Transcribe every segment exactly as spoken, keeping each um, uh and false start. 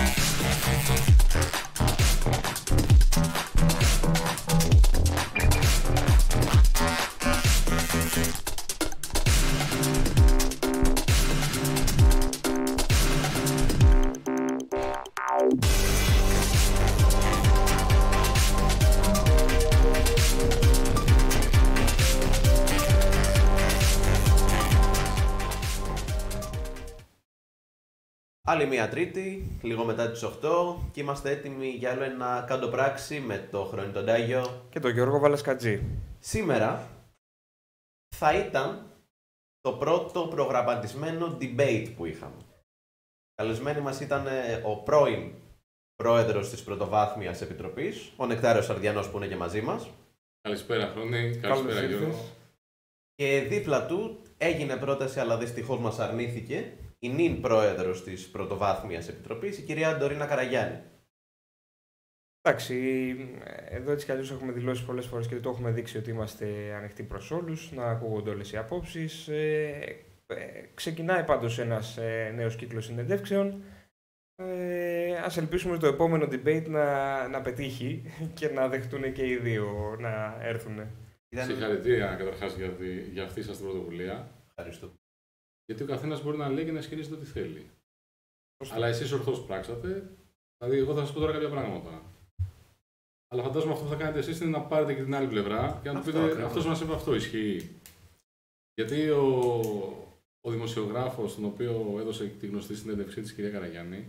Άλλη μία Τρίτη, λίγο μετά τις οκτώ, και είμαστε έτοιμοι για άλλο ένα Κάντο Πράξη με το Χρόνι τον Τάγιο και τον Γιώργο Βαλασκατζή. Σήμερα θα ήταν το πρώτο προγραμματισμένο debate που είχαμε. Καλεσμένοι μας ήταν ο πρώην πρόεδρος της Πρωτοβάθμιας Επιτροπής, ο Νεκτάριος Σαρδιανός, που είναι και μαζί μας. Καλησπέρα Χρόνι, καλησπέρα Γιώργο. Και δίπλα του έγινε πρόταση, αλλά δυστυχώς μας αρνήθηκε, η νυν πρόεδρος της Πρωτοβάθμιας Επιτροπής, η κυρία Ντορίνα Καραγιάννη. Εντάξει, εδώ έτσι κι αλλιώς έχουμε δηλώσει πολλές φορές και το έχουμε δείξει ότι είμαστε ανοιχτοί προς όλους, να ακούγονται όλες οι απόψεις. Ε, ε, ξεκινάει πάντως ένας ε, νέος κύκλος συνεντεύξεων. Ε, ας ελπίσουμε το επόμενο debate να, να πετύχει και να δεχτούν και οι δύο να έρθουν. Συγχαρητήρια καταρχάς για, τη, για αυτή σας την πρωτοβουλία. Ευχαριστώ. Γιατί ο καθένας μπορεί να λέει και να ισχυρίζεται ό,τι θέλει. Πώς Αλλά εσείς ορθώς πράξατε. Δηλαδή, εγώ θα σας πω τώρα κάποια πράγματα. Αλλά φαντάζομαι αυτό που θα κάνετε εσείς είναι να πάρετε και την άλλη πλευρά και να του πείτε αυτός μας είπε αυτό, ισχύει. Γιατί ο, ο δημοσιογράφος, τον οποίο έδωσε τη γνωστή συνέντευξή της, κυρία Καραγιάννη,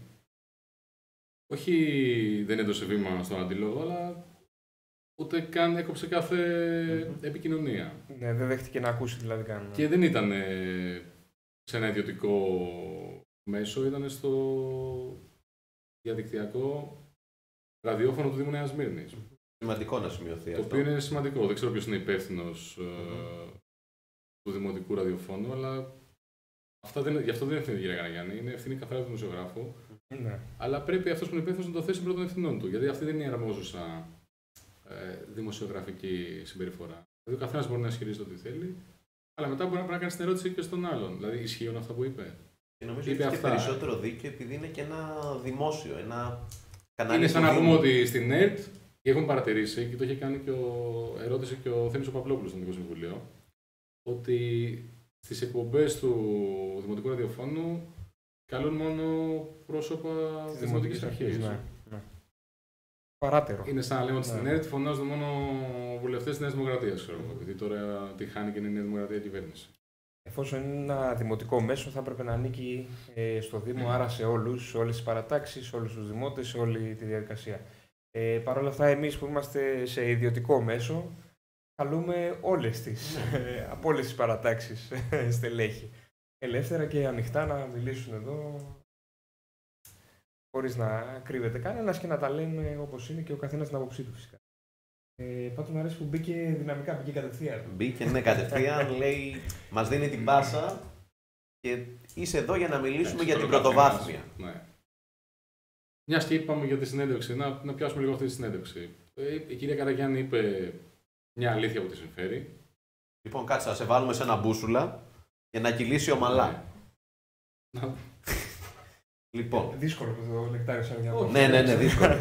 όχι δεν έδωσε βήμα στον αντίλογο, αλλά ούτε καν έκοψε κάθε mm-hmm. επικοινωνία. Ναι, δεν δέχτηκε να ακούσει δηλαδή καν. Και δεν ήταν σε ένα ιδιωτικό μέσο, ήταν στο διαδικτυακό ραδιόφωνο του Δήμου Νέας Σμύρνης. Σημαντικό να σημειωθεί το αυτό. Το οποίο είναι σημαντικό. Δεν ξέρω ποιος είναι υπεύθυνος mm-hmm. ε, του Δημοτικού Ραδιοφώνου, αλλά αυτά δεν, γι' αυτό δεν είναι ευθύνη η κυρία Καραγιάννη, είναι ευθύνη καθαρά του δημοσιογράφου. Mm-hmm. Αλλά πρέπει αυτός που είναι υπεύθυνος να το θέσει πρώτον ευθυνών του, γιατί αυτή δεν είναι αρμόζουσα ε, δημοσιογραφική συμπεριφορά. Δηλαδή ο καθένας μπορεί να ισχυρίζεται ό,τι θέλει, αλλά μετά μπορεί να κάνει την ερώτηση και στον άλλον. Δηλαδή, ισχύουν αυτά που είπε. Και νομίζω ότι είναι και περισσότερο δίκαιο επειδή είναι και ένα δημόσιο, ένα κανάλι. Είναι σαν να πούμε ότι στην ΕΡΤ, και έχουν παρατηρήσει, και το είχε κάνει και ο, ερώτηση και ο Θέμης ο Παπλόπουλος στο Δημοτικό Συμβουλίο, ότι στις εκπομπές του Δημοτικού Ραδιοφώνου καλούν μόνο πρόσωπα της Δημοτικής Αρχής. Ναι, ναι. Παράτερο. Είναι σαν να λέμε ότι ναι. στην ΕΡΤ φωνάζουν μόνο βουλευτές της Νέας Δημοκρατίας, ξέρω εγώ, επειδή τώρα τη χάνει και είναι η Νέα Δημοκρατία κυβέρνηση. Εφόσον είναι ένα δημοτικό μέσο, θα έπρεπε να ανήκει ε, στο Δήμο, άρα σε όλους, σε όλες τις παρατάξεις, σε όλους τους δημότες, σε όλη τη διαδικασία. Ε, Παρ' όλα αυτά, εμείς που είμαστε σε ιδιωτικό μέσο, καλούμε όλες τις, ε, από όλες τις παρατάξεις στελέχη. Ελεύθερα και ανοιχτά να μιλήσουν εδώ, χωρίς να κρύβεται κανένας και να τα λένε όπως είναι και ο καθένας την άποψή του φυσικά. Ε, Πάντως μου αρέσει που μπήκε δυναμικά, μπήκε κατευθείαν. Μπήκε, ναι, κατευθείαν, λέει, μας δίνει την πάσα και είσαι εδώ για να μιλήσουμε για την Πρωτοβάθμια. Ναι. Μιας και είπαμε για τη συνέντευξη, να, να πιάσουμε λίγο αυτή τη συνέντευξη. Ε, η κυρία Καραγιάννη είπε μια αλήθεια που τη συμφέρει. Λοιπόν, κάτσε να σε βάλουμε σε ένα μπούσουλα για να κυλήσει ομαλά. Ναι. Λοιπόν. Δύσκολο το Νεκτάριο Σαρδιανό. Ναι, ναι, ναι, δύσκολο.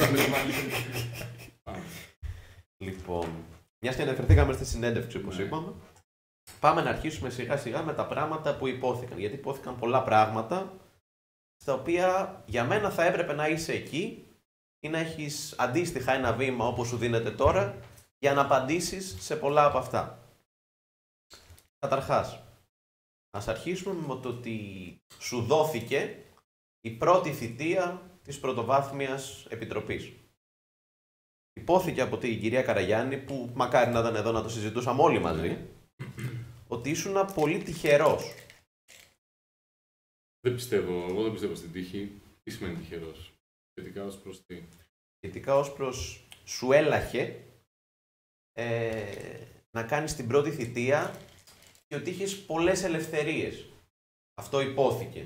Λοιπόν, μιας και αναφερθήκαμε στη συνέντευξη, όπως ναι. είπαμε, πάμε να αρχίσουμε σιγά σιγά με τα πράγματα που υπόθηκαν. Γιατί υπόθηκαν πολλά πράγματα, στα οποία για μένα θα έπρεπε να είσαι εκεί ή να έχεις αντίστοιχα ένα βήμα όπως σου δίνεται τώρα, για να απαντήσεις σε πολλά από αυτά. Καταρχάς, ας αρχίσουμε με το ότι σου δόθηκε η πρώτη θητεία της Πρωτοβάθμιας Επιτροπής. Υπόθηκε από την κυρία Καραγιάννη, που μακάρι να ήταν εδώ να το συζητούσαμε όλοι μαζί, ότι ήσουν πολύ τυχερός. Δεν πιστεύω, εγώ δεν πιστεύω στην τύχη. Τι σημαίνει τυχερός? Σχετικά ως προς τι? Σχετικά ως προς σου έλαχε ε, να κάνεις την πρώτη θητεία και ότι είχες πολλές ελευθερίες. Αυτό υπόθηκε.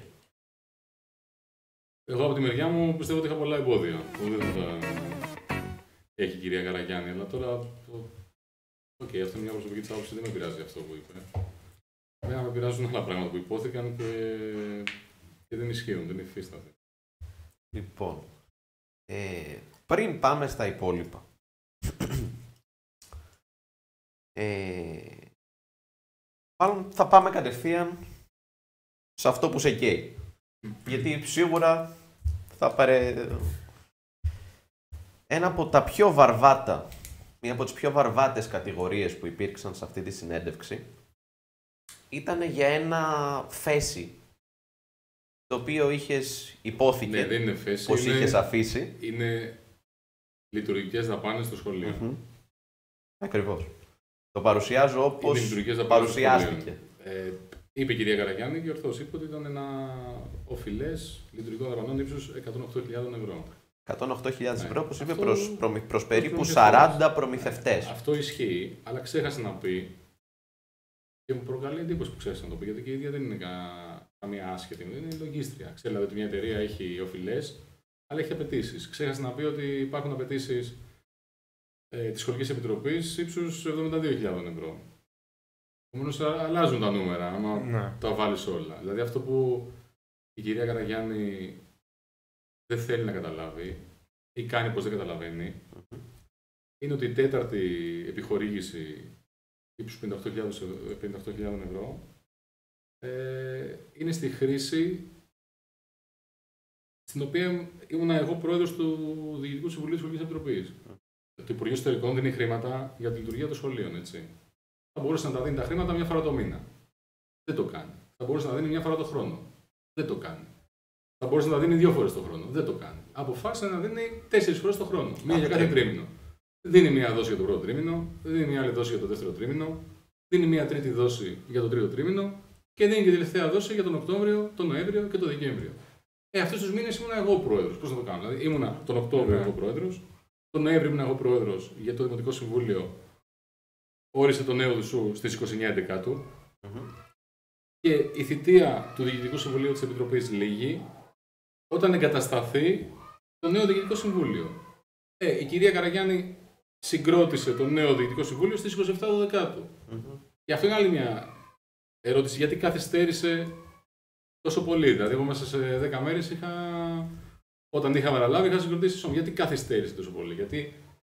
Εγώ από τη μεριά μου πιστεύω ότι είχα πολλά εμπόδια. Δεν θα έχει η κυρία Καραγιάννη, αλλά τώρα. Οκ, okay, αυτό είναι μια προσωπική της άποψη, δεν με πειράζει αυτό που είπε. Εμένα με πειράζουν άλλα πράγματα που υπόθηκαν και, και δεν ισχύουν, δεν υφίσταται. Λοιπόν, ε, πριν πάμε στα υπόλοιπα, ε, μάλλον θα πάμε κατευθείαν σε αυτό που σε καίει. Γιατί σίγουρα θα πάρε ένα από τα πιο βαρβάτα, μία από τις πιο βαρβάτες κατηγορίες που υπήρξαν σε αυτή τη συνέντευξη ήταν για ένα φέση το οποίο είχες υπόθηκε, ναι, δεν είναι φέση, πως είναι, είχες αφήσει. Είναι λειτουργικές δαπάνες στο σχολείο. Mm-hmm. Ακριβώς. Το παρουσιάζω όπως είναι παρουσιάστηκε. Ε, είπε η κυρία Καραγιάννη και ορθώς είπε ότι ήταν ένα οφειλές λειτουργικών δαπανών ύψους εκατόν οκτώ χιλιάδες ευρώ. εκατόν οκτώ χιλιάδες ναι. ευρώ, όπως είπε, Αυτό... προς, προ, προς περίπου σαράντα προμηθευτές. Αυτό ισχύει, αλλά ξέχασε να πει και μου προκαλεί εντύπωση που ξέχασε να το πει, γιατί και η ίδια δεν είναι κα... καμία άσχετη, δεν είναι λογίστρια. Ξέρει δηλαδή ότι μια εταιρεία έχει οφειλές, αλλά έχει απαιτήσεις. Ξέχασε να πει ότι υπάρχουν απαιτήσεις ε, της Σχολικής Επιτροπής ύψους εβδομήντα δύο χιλιάδες ευρώ. Επομένως αλλάζουν τα νούμερα, άμα ναι. τα βάλεις όλα. Δηλαδή αυτό που η κυρία Καραγιάννη δεν θέλει να καταλάβει ή κάνει πως δεν καταλαβαίνει, mm-hmm. είναι ότι η τέταρτη επιχορήγηση ύψους πενήντα οκτώ χιλιάδες ευρώ ε, είναι στη χρήση στην οποία ήμουν εγώ πρόεδρος του Διοικητικού Συμβουλίου της Σχολικής Επιτροπής. Mm. Το Υπουργείο Εσωτερικών δίνει χρήματα για τη λειτουργία των σχολείων, έτσι. Θα μπορούσε να τα δίνει τα χρήματα μια φορά το μήνα. Δεν το κάνει. Θα μπορούσε να δίνει μια φορά το χρόνο. Δεν το κάνει. Θα μπορούσε να τα δίνει δύο φορές το χρόνο. Δεν το κάνει. Αποφάσισε να δίνει τέσσερις φορές το χρόνο. Μία για κάθε τρίμηνο. Δίνει μία δόση για το πρώτο τρίμηνο, δίνει μία άλλη δόση για το δεύτερο τρίμηνο, δίνει μία τρίτη δόση για το τρίτο τρίμηνο και δίνει και τελευταία δόση για τον Οκτώβριο, τον Νοέμβριο και τον Δεκέμβριο. Ε, αυτούς τους μήνες ήμουν εγώ πρόεδρος. Πώς να το κάνω. Δηλαδή, ήμουνα τον Οκτώβριο εγώ πρόεδρος, τον Νοέμβριο ήμουν εγώ πρόεδρος για το Δημοτικό Συμβούλιο. Όρισε το νέο δουσού στις είκοσι εννέα Δεκάτου mm-hmm. και η θητεία του Διοικητικού Συμβουλίου της Επιτροπής λήγει όταν εγκατασταθεί το νέο Διοικητικό Συμβούλιο. Ε, η κυρία Καραγιάννη συγκρότησε το νέο Διοικητικό Συμβούλιο στις είκοσι επτά Δεκάτου. Mm-hmm. Και αυτό είναι άλλη μια ερώτηση. Γιατί καθυστέρησε τόσο πολύ. Δηλαδή, εγώ μέσα σε δέκα μέρες είχα, όταν είχα παραλάβει, είχα συγκροτήσει σώμα. Γιατί καθυστέρησε τόσο πολύ. Γιατί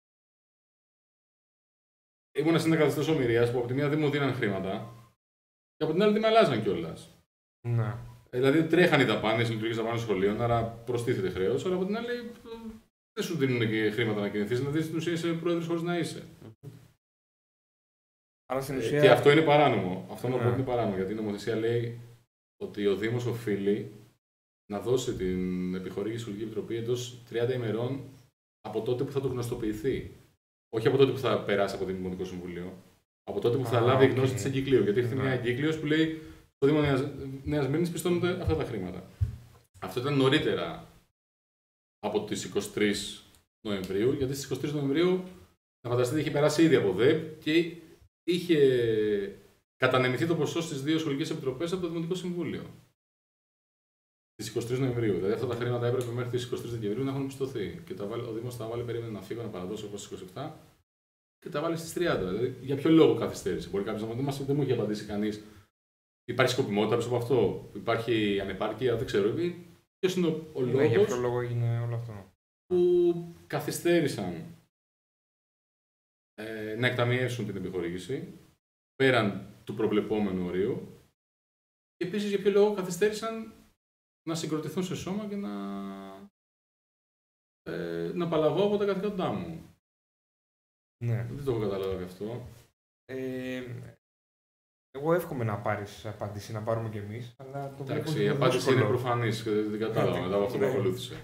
ήμουν σε ένα καθεστώς ομηρίας που από τη μία δεν μου δίναν χρήματα και από την άλλη δεν με αλλάζαν κιόλας. Ναι. Δηλαδή τρέχαν οι δαπάνες, οι λειτουργικές δαπάνες σχολείων, άρα προστίθεται χρέος, αλλά από την άλλη δεν σου δίνουν και χρήματα να κινηθείς, δηλαδή στην ουσία είσαι πρόεδρος χωρίς να είσαι. Αλλά στην ουσία... Και αυτό είναι παράνομο. Αυτό ναι. είναι παράνομο, γιατί η νομοθεσία λέει ότι ο Δήμος οφείλει να δώσει την επιχορήγηση Σχολική Επιτροπή εντός τριάντα ημερών από τότε που θα του γνωστοποιηθεί. Όχι από τότε που θα περάσει από το Δημοτικό Συμβούλιο. Από τότε που θα ah, λάβει okay. γνώση της εγκύκλειος. Γιατί έχει yeah. μια εγκύκλειος που λέει στο Δήμο Νέας, Νέας Μύρνης πιστώνονται αυτά τα χρήματα. Αυτό ήταν νωρίτερα από τις είκοσι τρεις Νοεμβρίου, γιατί στις είκοσι τρεις Νοεμβρίου, να φανταστείτε, είχε περάσει ήδη από ΔΕΠ και είχε κατανεμηθεί το ποσό στις δύο σχολικές επιτροπές από το Δημοτικό Συμβούλιο. Στις είκοσι τρεις Νοεμβρίου. Δηλαδή αυτά τα χρήματα έπρεπε μέχρι τις είκοσι τρεις Δεκεμβρίου να έχουν πιστωθεί. Και τα βάλει, ο Δήμος τα βάλει, περίμενε να φύγω, να παραδώσει όπως στις είκοσι επτά και τα βάλει στις τριάντα. Δηλαδή για ποιο λόγο καθυστέρησε. Μπορεί κάποιος να μην μας, δεν μου έχει απαντήσει κανείς. Υπάρχει σκοπιμότητα πίσω από αυτό. Υπάρχει ανεπάρκεια, δεν ξέρω. Ποιος είναι ο, ο λόγος. Για ποιο λόγο έγινε όλο αυτό. Που καθυστέρησαν ε, να εκταμιεύσουν την επιχορήγηση πέραν του προβλεπόμενου ορίου. Και επίσης για ποιο λόγο καθυστέρησαν να συγκροτηθούν σε σώμα και να, ε, να απαλλαγώ από τα καθήκοντά μου. Ναι. Δεν το έχω καταλάβει αυτό. Ε, εγώ εύχομαι να πάρεις απάντηση, να πάρουμε κι εμείς. Αλλά το Εντάξει, η απάντηση είναι προφανής και δεν την κατάλαβα μετά από αυτό που ακολούθησε.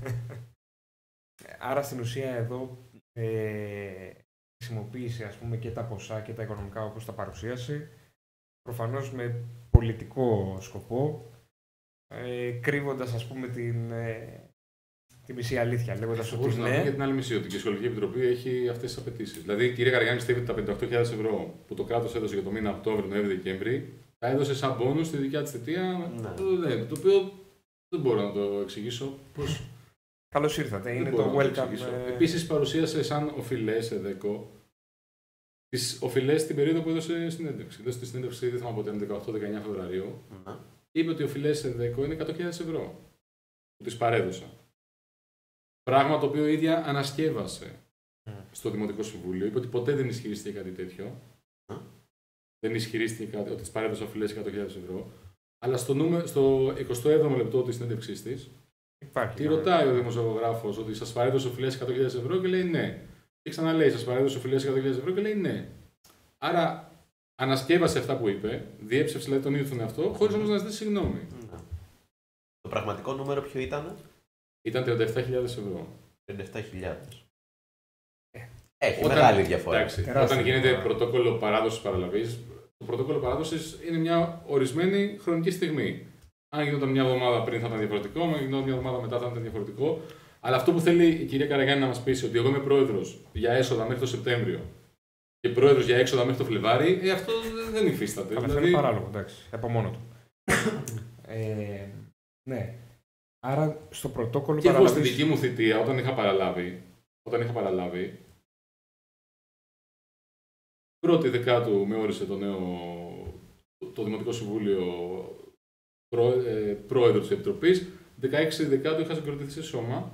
Άρα στην ουσία εδώ ε, χρησιμοποίησε ας πούμε και τα ποσά και τα οικονομικά όπως τα παρουσίασε, προφανώς με πολιτικό σκοπό, ε, κρύβοντας ας πούμε την, ε, τη μισή αλήθεια, λέγοντας ότι ναι. Να και την άλλη μισή, ότι και η Σχολική Επιτροπή έχει αυτές τις απαιτήσεις. Δηλαδή η κυρία Καραγιάννη πιστεύει ότι τα πενήντα οκτώ χιλιάδες ευρώ που το κράτος έδωσε για το μήνα Οκτώβριο, Νοέμβριο, Δεκέμβρη, τα έδωσε σαν μπόνους στη δικιά της θητεία, ναι. το οποίο δεν μπορώ να το εξηγήσω. Πώς... Καλώς ήρθατε, είναι το welcome. Ε... Επίσης παρουσίασε σαν οφειλές ΕΔΕΚΟ τις οφειλές την περίοδο που έδωσε συνέντευξη. Έδωσε τη συνέντευξη, δεν θυμάμαι πότε, δεκαοκτώ δεκαεννέα Φεβρουαρίου. Mm-hmm. Είπε ότι οι οφειλές ΕΔΕΚΟ είναι εκατό χιλιάδες ευρώ που τις παρέδωσα. Πράγμα το οποίο η ίδια ανασκεύασε Mm. στο Δημοτικό Συμβούλιο. Είπε ότι ποτέ δεν ισχυρίστηκε κάτι τέτοιο. Mm. Δεν ισχυρίστηκε κάτι, ότι τη παρέδωσε οφειλές εκατό χιλιάδες ευρώ. Αλλά στο, νούμε, στο εικοστό έβδομο λεπτό τη συνέντευξή τη, τη ρωτάει ο δημοσιογράφος ότι σας παρέδωσε οφειλές εκατό χιλιάδες ευρώ και λέει ναι. Και ξαναλέει, σας παρέδωσε οφειλές εκατό χιλιάδες ευρώ και λέει ναι. Άρα ανασκεύασε αυτά που είπε, διέψευσε δηλαδή τον ίδιο τον εαυτό, χωρίς όμως να ζητήσει συγγνώμη. Mm. Το πραγματικό νούμερο ποιο ήταν? Ήταν τριάντα επτά χιλιάδες ευρώ. τριάντα επτά χιλιάδες. Έχει Όταν, μεγάλη διαφορά. Εντάξει, όταν γίνεται πρωτόκολλο παράδοσης παραλαβής, το πρωτόκολλο παράδοσης είναι μια ορισμένη χρονική στιγμή. Αν γινόταν μια εβδομάδα πριν θα ήταν διαφορετικό, αν γινόταν μια εβδομάδα μετά θα ήταν διαφορετικό. Αλλά αυτό που θέλει η κυρία Καραγιάννη να μας πείσει, ότι εγώ είμαι πρόεδρος για έσοδα μέχρι το Σεπτέμβριο και πρόεδρος για έξοδα μέχρι το Φλεβάρι, ε, αυτό δεν υφίσταται. Αυτό δηλαδή... είναι παράλογο, εντάξει, από μόνο του. ε, ναι. Άρα στο πρωτόκολλο και παραλαβής... εγώ στη δική μου θητεία, όταν είχα παραλάβει, όταν είχα παραλάβει, πρώτη δεκάτου με όρισε το νέο το, το Δημοτικό Συμβούλιο πρό, ε, πρόεδρο της Επιτροπής, δεκαέξι δεκάτου είχα συγκροτηθεί σε σώμα,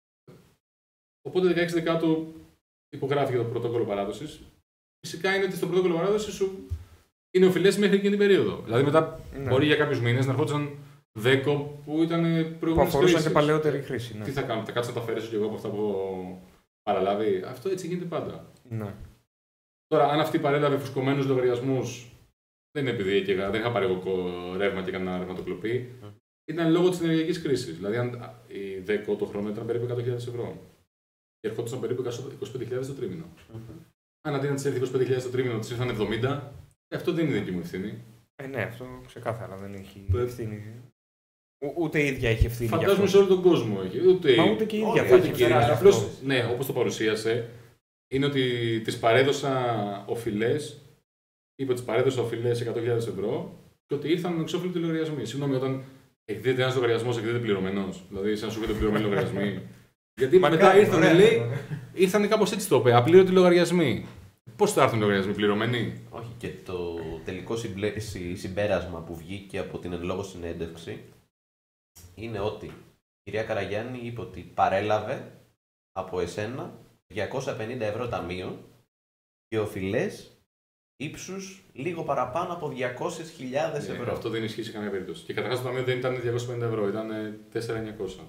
οπότε δεκαέξι δεκάτου υπογράφηκε το πρωτόκολλο παράδοσης. Φυσικά είναι ότι στο πρωτόκολλο παράδοσης σου είναι οφειλές μέχρι εκείνη την περίοδο. Δηλαδή μετά ναι. μπορεί για κάποιους μήνες να ερχόντουσαν δέκο που ήταν προηγούμενες που αφορούσαν χρήσεις. και παλαιότερη χρήση. Ναι. Τι θα κάνω, θα κάτσω να τα αφαιρέσω κι εγώ από αυτά που παραλάβει. Αυτό έτσι γίνεται πάντα. Ναι. Τώρα, αν αυτή παρέλαβε φουσκωμένους λογαριασμούς, δεν είναι επειδή έκαιγα, δεν είχα πάρει εγώ ρεύμα και έκανα ρευματοκλοπή. Mm. Ήταν λόγω της ενεργειακής κρίσης. Δηλαδή, αν η ΔΕΚΟ το χρόνο ήταν περίπου εκατό χιλιάδες ευρώ και ερχόντουσαν περίπου είκοσι πέντε χιλιάδες το τρίμηνο. Mm-hmm. Αν αντί να της έρθει είκοσι πέντε χιλιάδες το τρίμηνο, της ήρθαν εβδομήντα, αυτό δεν είναι δική μου ευθύνη. Ε, ναι, αυτό ξεκάθαρα δεν έχει ευθύνη. Ούτε η ίδια έχει ευθύνη. Φαντάζομαι σε όλο τον κόσμο έχει. Ούτε, Μα ούτε και η ίδια θα έχει. Απλώς, ναι, όπως το παρουσίασε, είναι ότι της παρέδωσα οφειλές, είπε ότι της παρέδωσα οφειλές εκατό χιλιάδες ευρώ και ότι ήρθαν εξώφυλλοι λογαριασμοί. Συγγνώμη, όταν εκδίδεται ένας λογαριασμός, εκδίδεται πληρωμένος. Δηλαδή, σαν να σου πείτε πληρωμένοι λογαριασμοί. Γιατί μετά ήρθαν, λέει, ήρθαν κάπως έτσι το είπε, απλήρωτοι λογαριασμοί. Πώς θα έρθουν οι λογαριασμοί, πληρωμένοι? Όχι, και το τελικό συμπλέ... συμπέρασμα που βγήκε από την εν λόγω συνέντευξη είναι ότι η κυρία Καραγιάννη είπε ότι παρέλαβε από εσένα διακόσια πενήντα ευρώ ταμείο και οφειλές ύψους λίγο παραπάνω από διακόσιες χιλιάδες ευρώ. Ναι, αυτό δεν ισχύει σε καμία περίπτωση. Και καταρχάς το ταμείο δεν ήταν διακόσια πενήντα ευρώ, ήταν τέσσερα χιλιάδες εννιακόσια.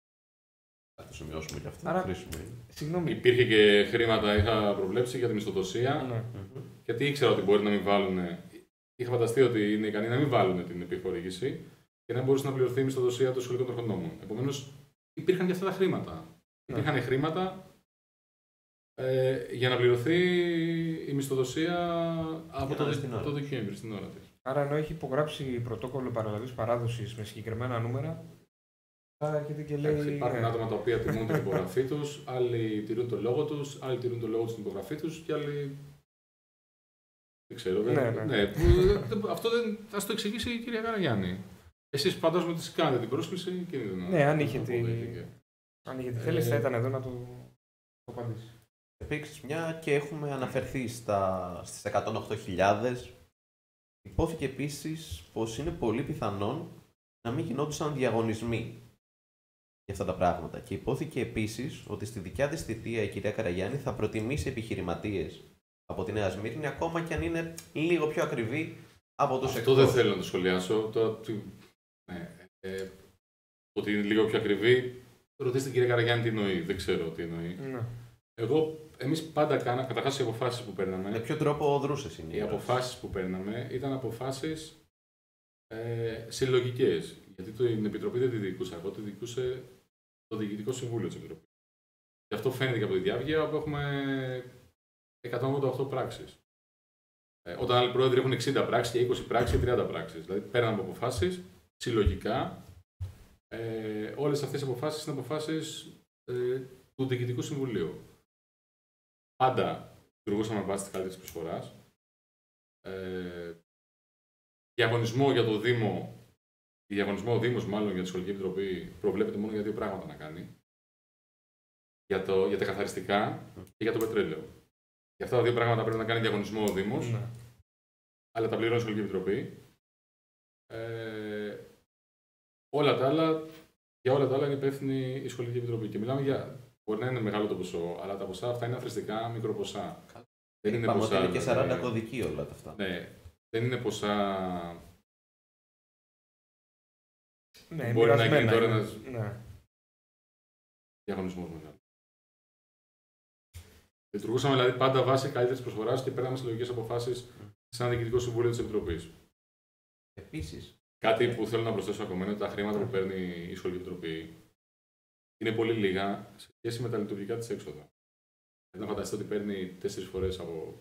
Θα το σημειώσουμε και αυτό. Άρα, συγγνώμη. Υπήρχε και χρήματα, είχα προβλέψει για τη μισθοδοσία. Ναι. Γιατί ήξερα ότι μπορεί να μην βάλουν. Είχα φανταστεί ότι είναι ικανοί να μην βάλουν την επιχορήγηση και να μπορούσε να πληρωθεί η μισθοδοσία των σχολικών τροφοδόμων. Επομένως, υπήρχαν και αυτά τα χρήματα. Ναι. Υπήρχαν χρήματα ε, για να πληρωθεί η μισθοδοσία από το, το Δεκέμβρη στην ώρα της. Άρα, ενώ έχει υπογράψει πρωτόκολλο παραλαβής παράδοσης με συγκεκριμένα νούμερα. Και και λέει... Υπάρχουν άτομα τα οποία τιμούν την υπογραφή τους, άλλοι τηρούν τον λόγο τους, άλλοι τηρούν τον λόγο τους στην υπογραφή τους και άλλοι. Δεν ξέρω. Ναι, δεν... ναι. ναι, αυτό δεν θα το εξηγήσει η κυρία Καραγιάννη. Εσείς φαντάζομαι ότι κάνετε την πρόσκληση και δεν. Ναι, αν είχε τη, αν είχε τη θέληση, ε... θα ήταν εδώ να το, το απαντήσει. Επίσης, μια και έχουμε αναφερθεί στα... στις εκατόν οκτώ χιλιάδες, υπόθηκε επίσης πως είναι πολύ πιθανόν να μην γινόντουσαν διαγωνισμοί για αυτά τα πράγματα. Και υπόθηκε επίσης ότι στη δικιά της θητεία η κυρία Καραγιάννη θα προτιμήσει επιχειρηματίες από τη Νέα Σμύρνη, ακόμα και αν είναι λίγο πιο ακριβή από τους εκτός. Αυτό δεν θέλω να το σχολιάσω. Το, ναι, ε, ότι είναι λίγο πιο ακριβή, ρωτήστε την κυρία Καραγιάννη τι εννοεί. Δεν ξέρω τι εννοεί. Ναι. Εγώ, εμείς πάντα κάναμε, καταρχάς οι αποφάσεις που παίρναμε. Με ποιο τρόπο δρούσες είναι? Οι αποφάσεις που παίρναμε ήταν αποφάσεις ε, συλλογικές. Γιατί την Επιτροπή δεν τη διοικούσα εγώ, τη διοικούσε το Διοικητικό Συμβούλιο της Επιτροπής. Και αυτό φαίνεται και από τη διάβγεια, όπου έχουμε εκατόν ογδόντα οκτώ πράξεις. Ε, όταν άλλοι πρόεδροι έχουν εξήντα πράξεις και είκοσι πράξεις και τριάντα πράξεις. Δηλαδή παίρναμε από αποφάσεις συλλογικά. Ε, όλες αυτές οι αποφάσεις είναι αποφάσεις ε, του Διοικητικού Συμβουλίου. Πάντα λειτουργούσαμε βάσει της καλύτερης προσφοράς. Ε, διαγωνισμό για το Δήμο. Διαγωνισμό ο Δήμος, μάλλον για τη Σχολική Επιτροπή, προβλέπεται μόνο για δύο πράγματα να κάνει. Για, το, για τα καθαριστικά και για το πετρέλαιο. Για αυτά τα δύο πράγματα πρέπει να κάνει διαγωνισμό ο Δήμος, mm. αλλά τα πληρώνει η Σχολική Επιτροπή. Ε, όλα τα άλλα, Για όλα τα άλλα είναι υπεύθυνη η Σχολική Επιτροπή. Και μιλάμε για. Μπορεί να είναι μεγάλο το ποσό, αλλά τα ποσά αυτά είναι αθρηστικά μικροποσά. Δεν είναι Είπαμε ποσά. ότι είναι και σαράντα δηλαδή, κωδικοί όλα αυτά. Ναι, δεν είναι ποσά. Ναι, μπορεί να γίνει τώρα είναι. ένα Ναι. διαγωνισμό μεγάλο. Λειτουργούσαμε δηλαδή πάντα βάσει καλύτερη προσφορά και παίρναμε συλλογικές αποφάσεις σαν διοικητικό συμβούλιο της Επιτροπής. Επίσης. Κάτι που θέλω να προσθέσω ακόμα είναι ότι τα χρήματα που παίρνει η Σχολική Επιτροπή είναι πολύ λίγα σε σχέση με τα λειτουργικά της έξοδα. Δηλαδή, να φανταστείτε ότι παίρνει τέσσερις φορές από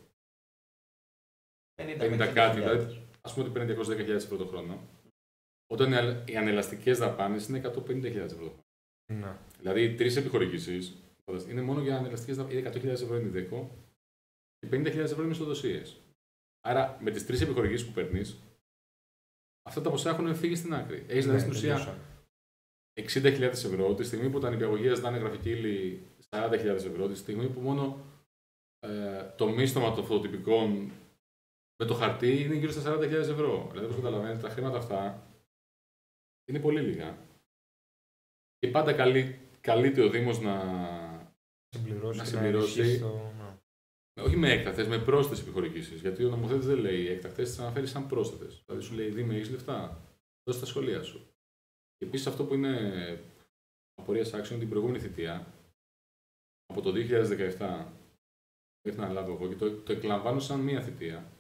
πενήντα κάτι, δηλαδή ας πούμε ότι παίρνει διακόσιες δέκα χιλιάδες ευρώ το χρόνο, όταν οι ανελαστικές δαπάνες είναι εκατόν πενήντα χιλιάδες ευρώ το χρόνο. Ναι. Δηλαδή, τρεις επιχορηγήσεις είναι μόνο για ανελαστικές δαπάνες, εκατό χιλιάδες ευρώ είναι η ΔΕΚΟ και πενήντα χιλιάδες ευρώ είναι μισθοδοσίες. Άρα, με τις τρεις επιχορηγήσεις που παίρνεις, αυτά τα ποσά έχουν φύγει στην άκρη. Έχεις δηλαδή στην ουσία εξήντα χιλιάδες ευρώ τη στιγμή που τα νηπιαγωγεία δάνε γραφική ύλη σαράντα χιλιάδες ευρώ, τη στιγμή που μόνο ε, το μίσθωμα των φωτοτυπικών με το χαρτί είναι γύρω στα σαράντα χιλιάδες ευρώ. Δηλαδή, όπως καταλαβαίνετε, τα χρήματα αυτά είναι πολύ λίγα. Και πάντα καλεί, καλείται ο Δήμος να συμπληρώσει. Να συμπληρώσει το... όχι με έκτακτες, με πρόσθετες επιχορηγήσεις. Γιατί ο νομοθέτης δεν λέει έκτακτες, τις αναφέρει σαν πρόσθετες. Δηλαδή, σου λέει: Δήμε, έχεις λεφτά, δώσε τα σχολεία σου. Και επίσης, αυτό που είναι απορία άξιων είναι την προηγούμενη θητεία, από το δύο χιλιάδες δεκαεπτά, μέχρι να λάβω εγώ, και το, το εκλαμβάνω σαν μία θητεία.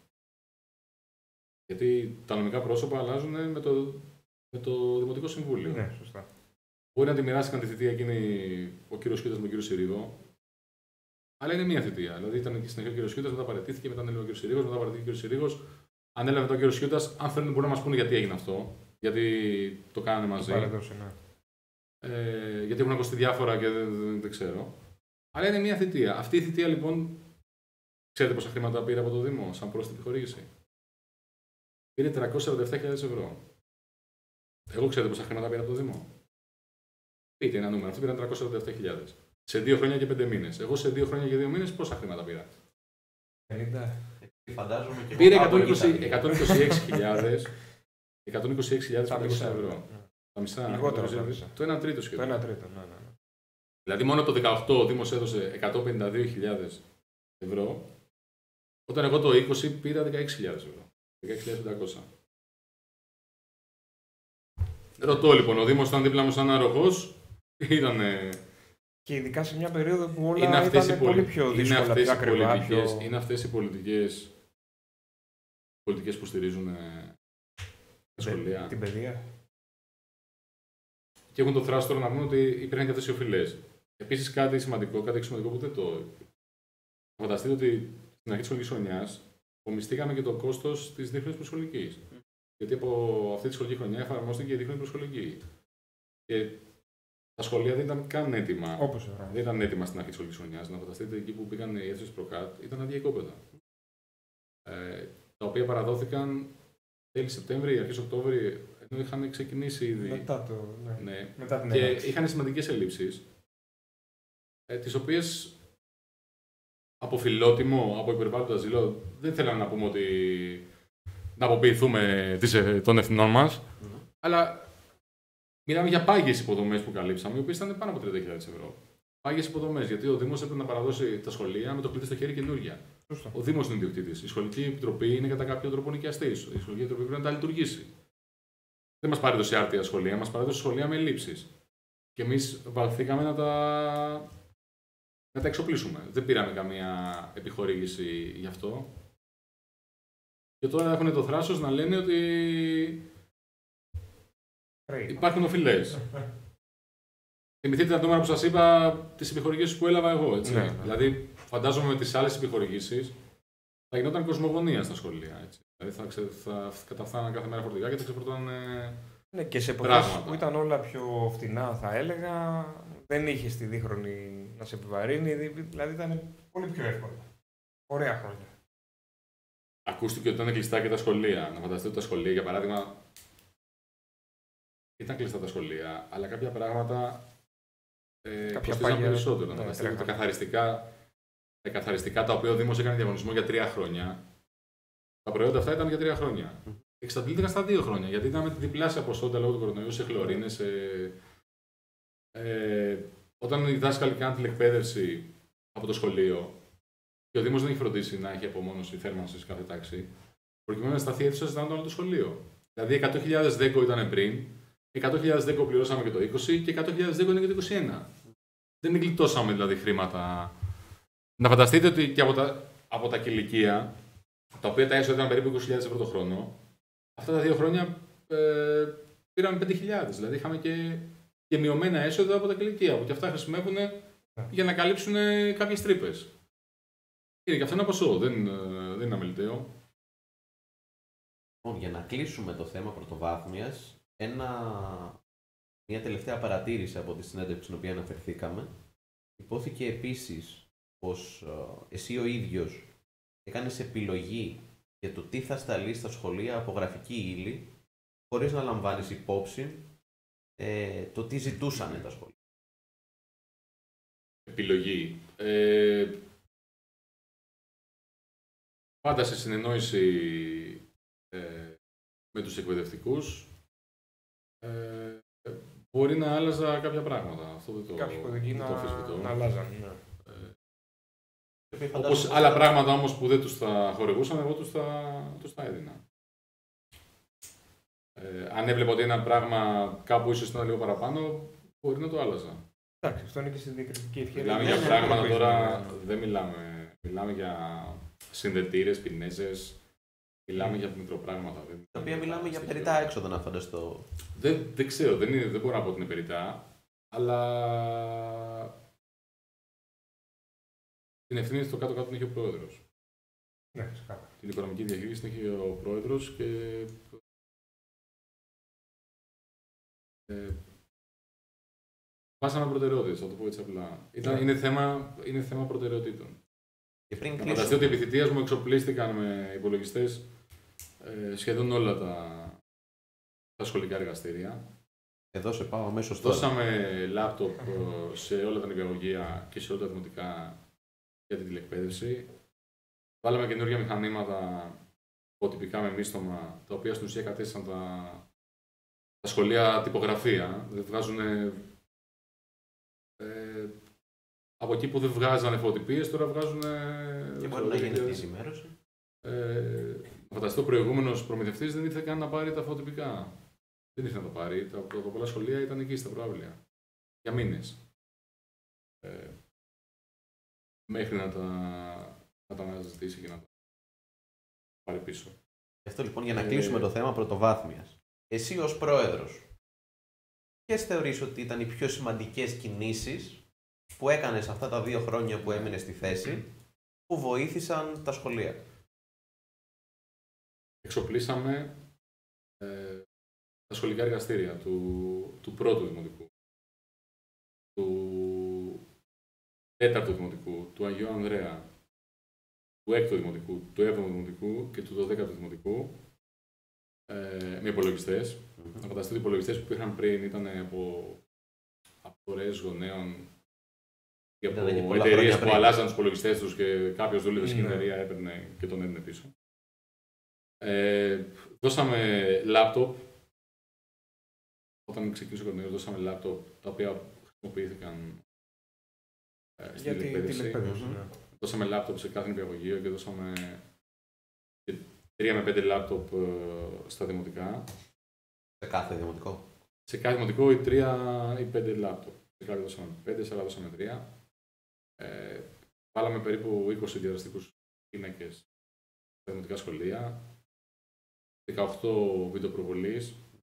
Γιατί τα νομικά πρόσωπα αλλάζουν με το, με το Δημοτικό Συμβούλιο. Ναι, σωστά. Μπορεί να τη μοιράστηκαν τη θητεία εκείνη ο κύριος Κιώτας με τον κύριο Συρίγο, αλλά είναι μία θητεία. Δηλαδή ήταν εκεί στην αρχή ο κύριος Κιώτας, μετά παραιτήθηκε, μετά ανέλαβε ο κύριος Συρίγος, μετά παραιτήθηκε ο κύριος Συρίγος, ανέλαβε μετά ο κύριος Κιώτας. Αν θέλουν μπορούν να μας πούνε γιατί έγινε αυτό, γιατί το κάνανε μαζί. Παραδόσε, ναι. ε, γιατί έχουν ακουστεί διάφορα και δεν, δεν, δεν ξέρω. Αλλά είναι μία θητεία. Αυτή η θητεία λοιπόν, ξέρετε πόσα χρήματα πήρε από το Δήμο σαν πρόσθετη επιχορήγηση? Πήρε τριακόσιες σαράντα επτά χιλιάδες ευρώ. Εγώ ξέρετε πόσα χρήματα πήρα από το Δήμο? Πείτε ένα νούμερο. Αυτοί πήραν τριακόσιες σαράντα επτά χιλιάδες. Σε δύο χρόνια και πέντε μήνες. Εγώ σε δύο χρόνια και δύο μήνες πόσα χρήματα πήρα? πενήντα. Φαντάζομαι και πήρε εκατόν είκοσι έξι χιλιάδες πεντακόσια ευρώ. Τα μισά. Λιγότερο. Το, το ένα τρίτο σχεδόν. Το ένα τρίτο, ναι, ναι. Δηλαδή μόνο το δεκαοκτώ ο Δήμος έδωσε εκατόν πενήντα δύο χιλιάδες ευρώ, όταν εγώ το είκοσι πήρα δεκαέξι χιλιάδες ευρώ. δεκαέξι χιλιάδες πεντακόσια. Ρωτώ λοιπόν, ο Δήμος ήταν δίπλα μου σαν αρρωγός, ήταν. Και ειδικά σε μια περίοδο που όλα είναι αυτές ήταν οι πολύ πολι... πιο δύσκολα, είναι αυτές πιο οι ακριβά, πολιτικές, πιο... είναι αυτές οι πολιτικές, πολιτικές που στηρίζουν τα σχολεία. Την παιδεία. Και έχουν το θράσο τώρα να πούμε ότι υπήρχαν και αυτές οι οφειλές. Επίσης κάτι σημαντικό, κάτι σημαντικό που δεν το. Φανταστείτε ότι στην αρχή της σχολικής χρονιάς ομιστήκαμε και το κόστος της δίχρονης προσχολικής. Mm. Γιατί από αυτή τη σχολική χρονιά εφαρμόστηκε η δίχρονη προσχολική. Και τα σχολεία δεν ήταν καν έτοιμα. Όπως δεν ήταν έτοιμα στην αρχή της σχολικής χρονιάς. Να φανταστείτε εκεί που πήγαν οι αίθουσες προκάτ, ήταν αδεία οικόπεδα. Ε, τα οποία παραδόθηκαν τέλη Σεπτέμβρη, αρχές Οκτώβρη, ενώ είχαν ξεκινήσει ήδη. Μετά το. Ναι. Ναι. Μετά την και έναρξη. είχαν σημαντικές ελλείψεις, ε, τις οποίες από φιλότιμο, από υπερβάλλοντα ζήλο, δεν θέλαμε να πούμε ότι να αποποιηθούμε των ευθυνών μας, mm-hmm. αλλά μιλάμε για πάγιες υποδομές που καλύψαμε, οι οποίες ήταν πάνω από τριάντα χιλιάδες ευρώ. Πάγιες υποδομές, γιατί ο Δήμος έπρεπε να παραδώσει τα σχολεία με το κλειδί στο χέρι καινούργια. Σωστό. Ο Δήμος είναι ιδιοκτήτης. Η Σχολική Επιτροπή είναι κατά κάποιο τρόπο νοικιαστής. Η Σχολική Επιτροπή πρέπει να τα λειτουργήσει. Δεν μας παρέδωσε άρτια σχολεία, μας παρέδωσε σχολεία με ελλείψεις. Και εμείς βαλθήκαμε να τα, να τα εξοπλίσουμε. Δεν πήραμε καμία επιχορήγηση γι' αυτό. Και τώρα έχουν το θράσος να λένε ότι υπάρχουν οφειλές. Θυμηθείτε τα νούμερα που σας είπα, τις επιχορηγήσεις που έλαβα εγώ. Έτσι. Ναι, ναι. Δηλαδή, φαντάζομαι με τις άλλες επιχορηγήσεις θα γινόταν κοσμογονία στα σχολεία. Έτσι. Δηλαδή, θα, θα καταφθάναν κάθε μέρα φορτηγά και θα ξεφορτώναν. Ναι, και σε εποχές που ήταν όλα πιο φτηνά, θα έλεγα, δεν είχε τη δίχρονη να σε επιβαρύνει, δηλαδή ήταν πολύ πιο εύκολο. Ωραία χρόνια. Ακούστηκε ότι ήταν κλειστά και τα σχολεία. Να φανταστείτε τα σχολεία, για παράδειγμα, ήταν κλειστά τα σχολεία, αλλά κάποια πράγματα ε, κοστίζαν περισσότερο. Ναι, να φανταστείτε τα καθαριστικά, τα καθαριστικά τα οποία ο Δήμος έκανε διαγωνισμό για τρία χρόνια. Τα προϊόντα αυτά ήταν για τρία χρόνια. Εξαντλήθηκαν στα δύο χρόνια, γιατί ήταν με τη διπλάσια ποσότητα λόγω του κορονοϊού σε χλωρίνες, σε, Ε, όταν οι δάσκαλοι κάνουν τηλεκπαίδευση από το σχολείο και ο Δήμος δεν έχει φροντίσει να έχει απομόνωση θέρμανσης κάθε τάξη, προκειμένου να σταθεί αίθουσα ζητάνε όλο το σχολείο. Δηλαδή εκατό χιλιάδες δέκο ήταν πριν, εκατό χιλιάδες δέκο πληρώσαμε και το είκοσι και εκατό χιλιάδες δέκο είναι και το είκοσι ένα. Δεν γλιτώσαμε δηλαδή χρήματα. Να φανταστείτε ότι και από τα, από τα κηλικεία, τα οποία τα έσοδα ήταν περίπου είκοσι χιλιάδες ευρώ το χρόνο, αυτά τα δύο χρόνια ε, πήραμε πέντε χιλιάδες. Δηλαδή είχαμε και, και μειωμένα έσοδα από τα κηλικεία, που και αυτά χρησιμεύουν για να καλύψουν κάποιες τρύπες. Είναι και αυτό ένα ποσό, δεν, δεν είναι αμεληταίο. Για να κλείσουμε το θέμα πρωτοβάθμιας, ένα, μια τελευταία παρατήρηση από τη συνέντευξη στην οποία αναφερθήκαμε. Υπόθηκε επίσης πως ε, εσύ ο ίδιος έκανες επιλογή για το τι θα σταλεί στα σχολεία από γραφική ύλη, χωρίς να λαμβάνεις υπόψη ε, το τι ζητούσαν τα σχολεία. Επιλογή. Ε, πάντα σε συνεννόηση ε, με τους εκπαιδευτικούς, ε, μπορεί να άλλαζα κάποια πράγματα. Αυτό δεν το, Κάποιοι κωδικοί δεν το αμφισβητώ. να, να αλλάζαν. Ναι. Ε, όπως άλλα πράγματα όμως που δεν τους τα χορηγούσαν, εγώ τους τα, τους τα έδινα. Ε, αν έβλεπα ότι ένα πράγμα κάπου ίσως ήταν λίγο παραπάνω, μπορεί να το άλλαζα. Εντάξει, αυτό είναι και στη διακριτική ευχαίρεια. Μιλάμε για πράγματα τώρα, δεν μιλάμε. Μιλάμε για συνδετήρες, πινέζες. Μιλάμε για μικροπράγματα. Τα οποία μιλάμε για περιττά έξοδα, να φανταστώ. Δεν, δεν ξέρω, δεν, είναι, δεν μπορώ να πω ότι είναι περιττά, αλλά την ευθύνη στο κάτω-κάτω την έχει ο πρόεδρος. Ναι, σκάφα. Την οικονομική διαχείριση την έχει ο πρόεδρος και ε, βάσαμε προτεραιότητες, θα το πω έτσι απλά. Ήταν, yeah. είναι, θέμα, είναι θέμα προτεραιοτήτων. Και πριν να φανταστείτε ότι επί θητείας μου εξοπλίστηκαν με υπολογιστές ε, σχεδόν όλα τα, τα σχολικά εργαστήρια. Εδώ σε πάω αμέσως τώρα. Δώσαμε λάπτοπ σε όλα τα νηπιαγωγεία και σε όλα τα δημοτικά για την τηλεκπαίδευση. Βάλαμε καινούργια μηχανήματα τυπικά με μίστομα, τα οποία στην ουσία κατέστησαν τα, τα σχολεία τυπογραφία. Δηλαδή βγάζουν ε, από εκεί που δεν βγάζανε φωτοτυπίες, τώρα βγάζουν. Και μπορεί να γίνει αυτή η ενημέρωση. Ε, φανταστείτε, ο προηγούμενος προμηθευτής δεν ήρθε καν να πάρει τα φωτοτυπικά. Δεν ήρθε να τα πάρει. Τα, τα, τα πολλά σχολεία ήταν εκεί στα προάβλια. Για μήνες. Ε, μέχρι να τα, να τα αναζητήσει και να τα πάρει πίσω. Γι' αυτό λοιπόν, για να ε, κλείσουμε το θέμα πρωτοβάθμιας. Εσύ ως πρόεδρος, ποιες θεωρείς ότι ήταν οι πιο σημαντικές κινήσεις που έκανες αυτά τα δύο χρόνια που έμεινες στη θέση, που βοήθησαν τα σχολεία? Εξοπλίσαμε ε, τα σχολικά εργαστήρια του, του πρώτου δημοτικού, του τέταρτου δημοτικού, του Αγίου Ανδρέα, του έκτου δημοτικού, του έβδομου δημοτικού και του δωδέκατου δημοτικού ε, με υπολογιστές. Mm-hmm. Να φανταστείτε ότι οι υπολογιστές που υπήρχαν πριν ήταν από απορρέες γονέων και από εταιρείες που αλλάζαν τους υπολογιστές τους και κάποιος δούλευε στην εταιρεία, έπαιρνε και τον έδινε πίσω. Ε, δώσαμε λάπτοπ. Όταν ξεκίνησε ο κορονοϊός, δώσαμε λάπτοπ τα οποία χρησιμοποιήθηκαν ε, στην τηλεκπαίδευση. Mm-hmm. Δώσαμε λάπτοπ σε κάθε νηπιαγωγείο και δώσαμε και τρία με πέντε λάπτοπ ε, στα δημοτικά. Σε κάθε δημοτικό? Σε κάθε δημοτικό ή τρία ή πέντε λάπτοπ. Σε κάθε δώσαμε πέντε, σε άλλα δώσαμε τρία. Ε, βάλαμε περίπου είκοσι διαδραστικούς πίνακες στα δημοτικά σχολεία. δεκαοκτώ βιντεοπροβολής.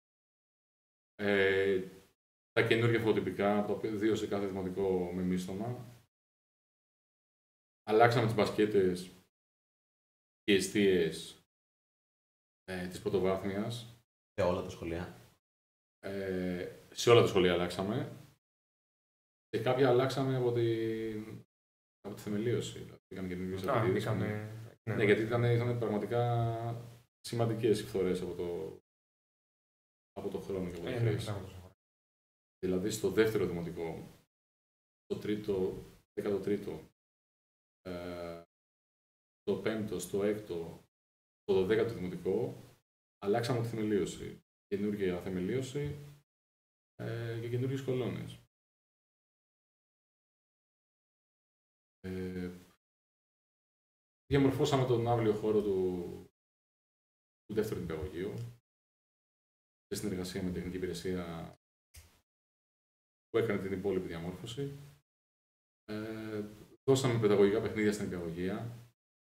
Ε, τα καινούργια φωτοτυπικά, δύο σε κάθε δημοτικό με μίστομα. Αλλάξαμε τις μπασκέτες και εστίες ε, της πρωτοβάθμιας. Σε όλα τα σχολεία? Ε, σε όλα τα σχολεία αλλάξαμε. Σε κάποια αλλάξαμε από, την... από τη θεμελίωση. Δηλαδή, καινούργιες απαιτήσεις. Ναι, ναι, γιατί ήταν, ήταν πραγματικά σημαντικές οι φθορές από το, από το χρόνο και από τη χρήση. Δηλαδή στο δεύτερο δημοτικό, στο τρίτο, δέκατο τρίτο, ε, στο πέμπτο, στο έκτο, στο δωδέκατο δημοτικό, αλλάξαμε τη θεμελίωση. Καινούργια θεμελίωση ε, και καινούργιες κολόνες. Ε, διαμορφώσαμε τον αύριο χώρο του, του δεύτερου νηπιαγωγείου σε συνεργασία με την τεχνική υπηρεσία που έκανε την υπόλοιπη διαμόρφωση. Ε, δώσαμε παιδαγωγικά παιχνίδια στην νηπιαγωγεία.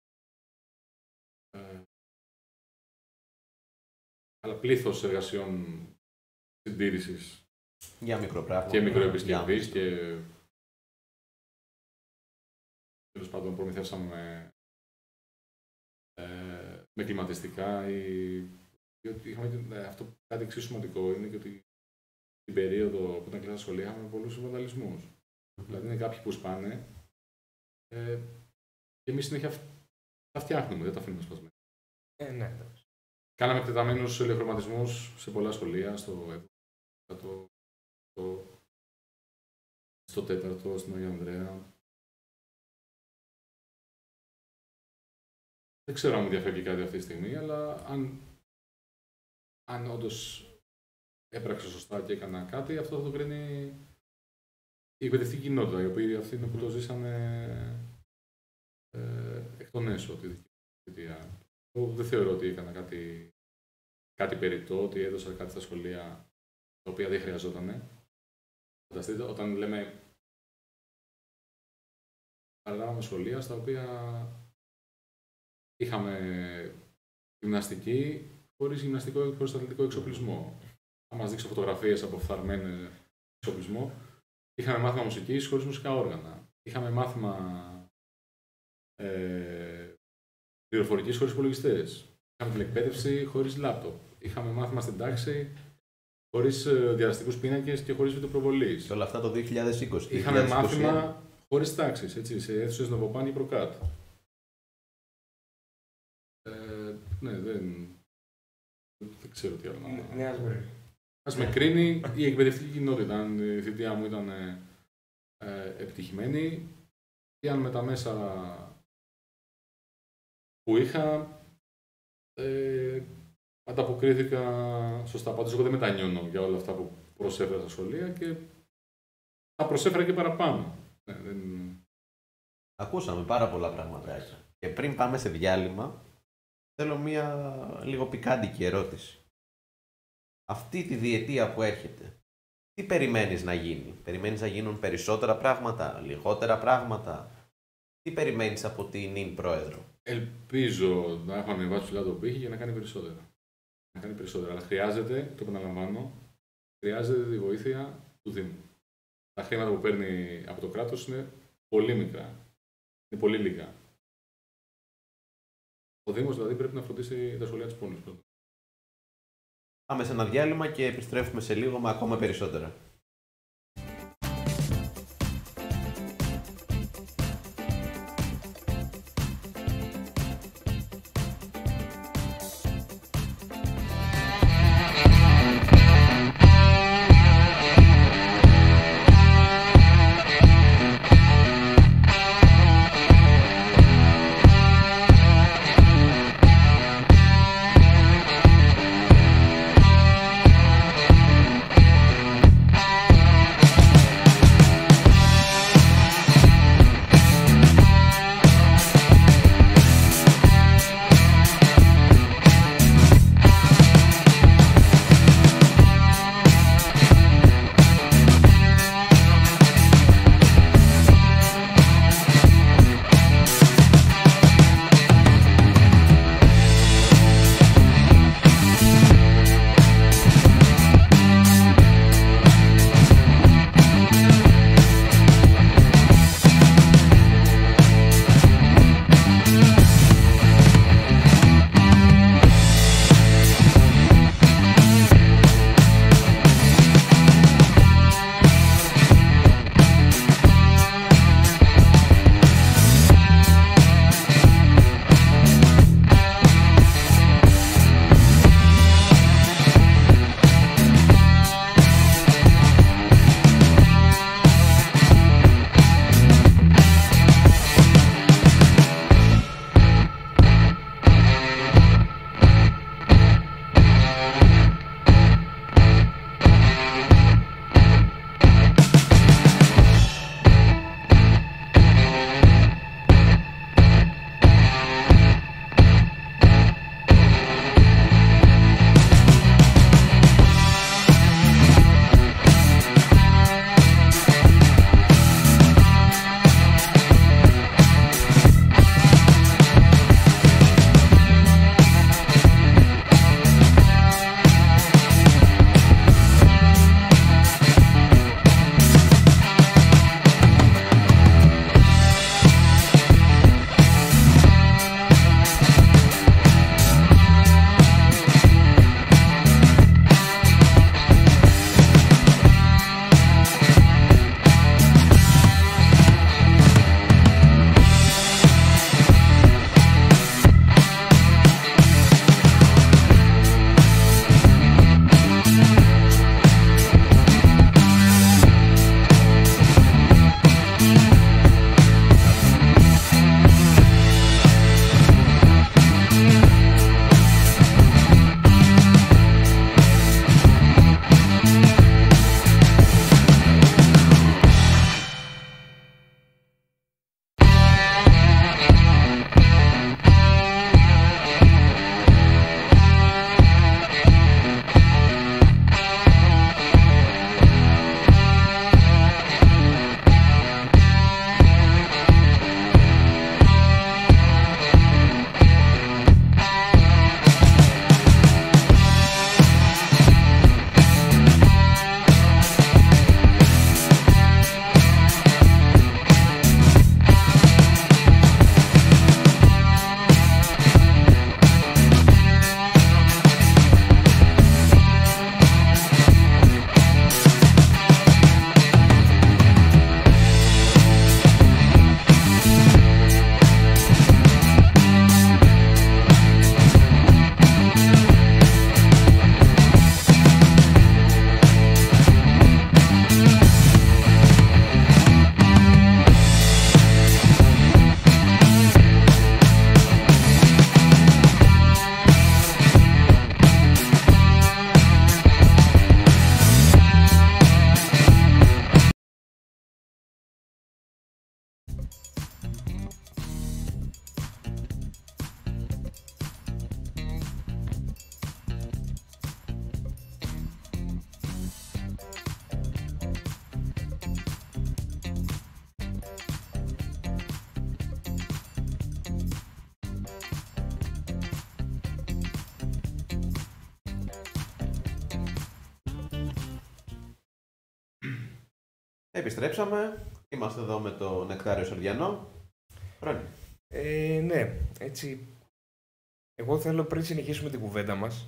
Ε, αλλά πλήθος εργασιών συντήρησης για μικροπράγματα και μικροεπισκευής και τέλος πάντων προμηθεύσαμε ε, με κλιματιστικά ή, ή είχαμε, ε, αυτό κάτι εξίσου σημαντικό είναι και ότι την περίοδο που ήταν κλειστά σχολεία είχαμε πολλούς βανδαλισμούς. Mm-hmm. Δηλαδή είναι κάποιοι που σπάνε ε, και εμείς συνέχεια τα φτιάχνουμε, δεν τα αφήνουμε σπασμένα. Ε, ναι. Κάναμε εκτεταμένους ηλεκτρωματισμούς σε πολλά σχολεία, στο, στο, στο, στο τέταρτο, στην Αγία Ανδρέα. Δεν ξέρω αν μου διαφεύγει κάτι αυτή τη στιγμή, αλλά αν, αν όντως έπραξα σωστά και έκανα κάτι, αυτό θα το κρίνει η εκπαιδευτική κοινότητα, οι οποίοι αυτοί είναι που το ζήσανε ε, εκ των έσω τη δική θητεία. Εγώ δεν θεωρώ ότι έκανα κάτι, κάτι περιττό, ότι έδωσα κάτι στα σχολεία τα οποία δεν χρειαζόταν. Φανταστείτε, όταν λέμε παραλάβαμε σχολεία στα οποία είχαμε γυμναστική χωρίς γυμναστικό και χωρίς αθλητικό εξοπλισμό. Θα μας δείξω φωτογραφίες από φθαρμένο εξοπλισμό. Είχαμε μάθημα μουσικής χωρίς μουσικά όργανα. Είχαμε μάθημα ε, πληροφορικής χωρίς υπολογιστές. Είχαμε την εκπαίδευση χωρίς λάπτοπ. Είχαμε μάθημα στην τάξη χωρίς ε, διαδραστικούς πίνακες και χωρίς βιντεοπροβολής. Και όλα αυτά το δύο χιλιάδες είκοσι. Είχαμε μάθημα χωρίς τάξεις, έτσι, σε αίθουσες Νοβοπάν και Προκάτ. Ε, ναι, δεν, δεν ξέρω τι άλλο να... Ναι, ας με. Ας με κρίνει η εκπαιδευτική κοινότητα, αν η θητεία μου ήταν ε, ε, επιτυχημένη ή αν με τα μέσα που είχα ε, ανταποκρίθηκα σωστά. Πάντως εγώ δεν μετανιώνω για όλα αυτά που προσέφερα στα σχολεία και θα προσέφερα και παραπάνω. Ναι, δεν... Ακούσαμε πάρα πολλά πραγματάκια. Και πριν πάμε σε διάλειμμα, θέλω μία λίγο πικάντικη ερώτηση. Αυτή τη διετία που έρχεται, τι περιμένεις να γίνει? Περιμένεις να γίνουν περισσότερα πράγματα, λιγότερα πράγματα? Τι περιμένεις από την νυν πρόεδρο? Ελπίζω να έχω ανεβάσει ψηλά τον πύχη για να κάνει περισσότερα. Να κάνει περισσότερα. Αλλά χρειάζεται, το επαναλαμβάνω, χρειάζεται τη βοήθεια του Δήμου. Τα χρήματα που παίρνει από το κράτος είναι πολύ μικρά. Είναι πολύ λίγα. Ο Δήμος δηλαδή πρέπει να φροντίσει τα σχολεία της πόλης. Πάμε σε ένα διάλειμμα και επιστρέφουμε σε λίγο με ακόμα περισσότερα. Επιστρέψαμε. Είμαστε εδώ με το Νεκτάριο Σορδιανό. Ρόνι. Ε, ναι, έτσι. Εγώ θέλω πριν συνεχίσουμε την κουβέντα μας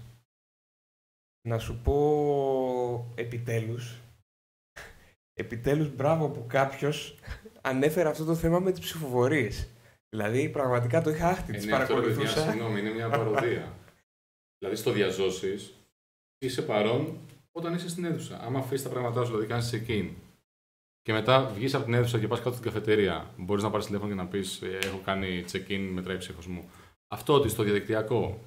να σου πω επιτέλους, επιτέλους μπράβο που κάποιος ανέφερε αυτό το θέμα με τις ψηφοφορίες. Δηλαδή πραγματικά το είχα άχτη, τις παρακολουθούσα. Συγγνώμη, είναι μια παροδία. Δηλαδή στο διαζώσεις είσαι παρόν όταν είσαι στην αίθουσα. Άμα αφήσεις τα πράγματά σου, δηλαδή κάνεις check-in και μετά βγεις από την αίθουσα και πας κάτω στην καφετέρια, μπορείς να πάρεις τηλέφωνο και να πεις έχω κάνει check-in, μετράει η ψήφος μου. Αυτό ότι στο διαδικτυακό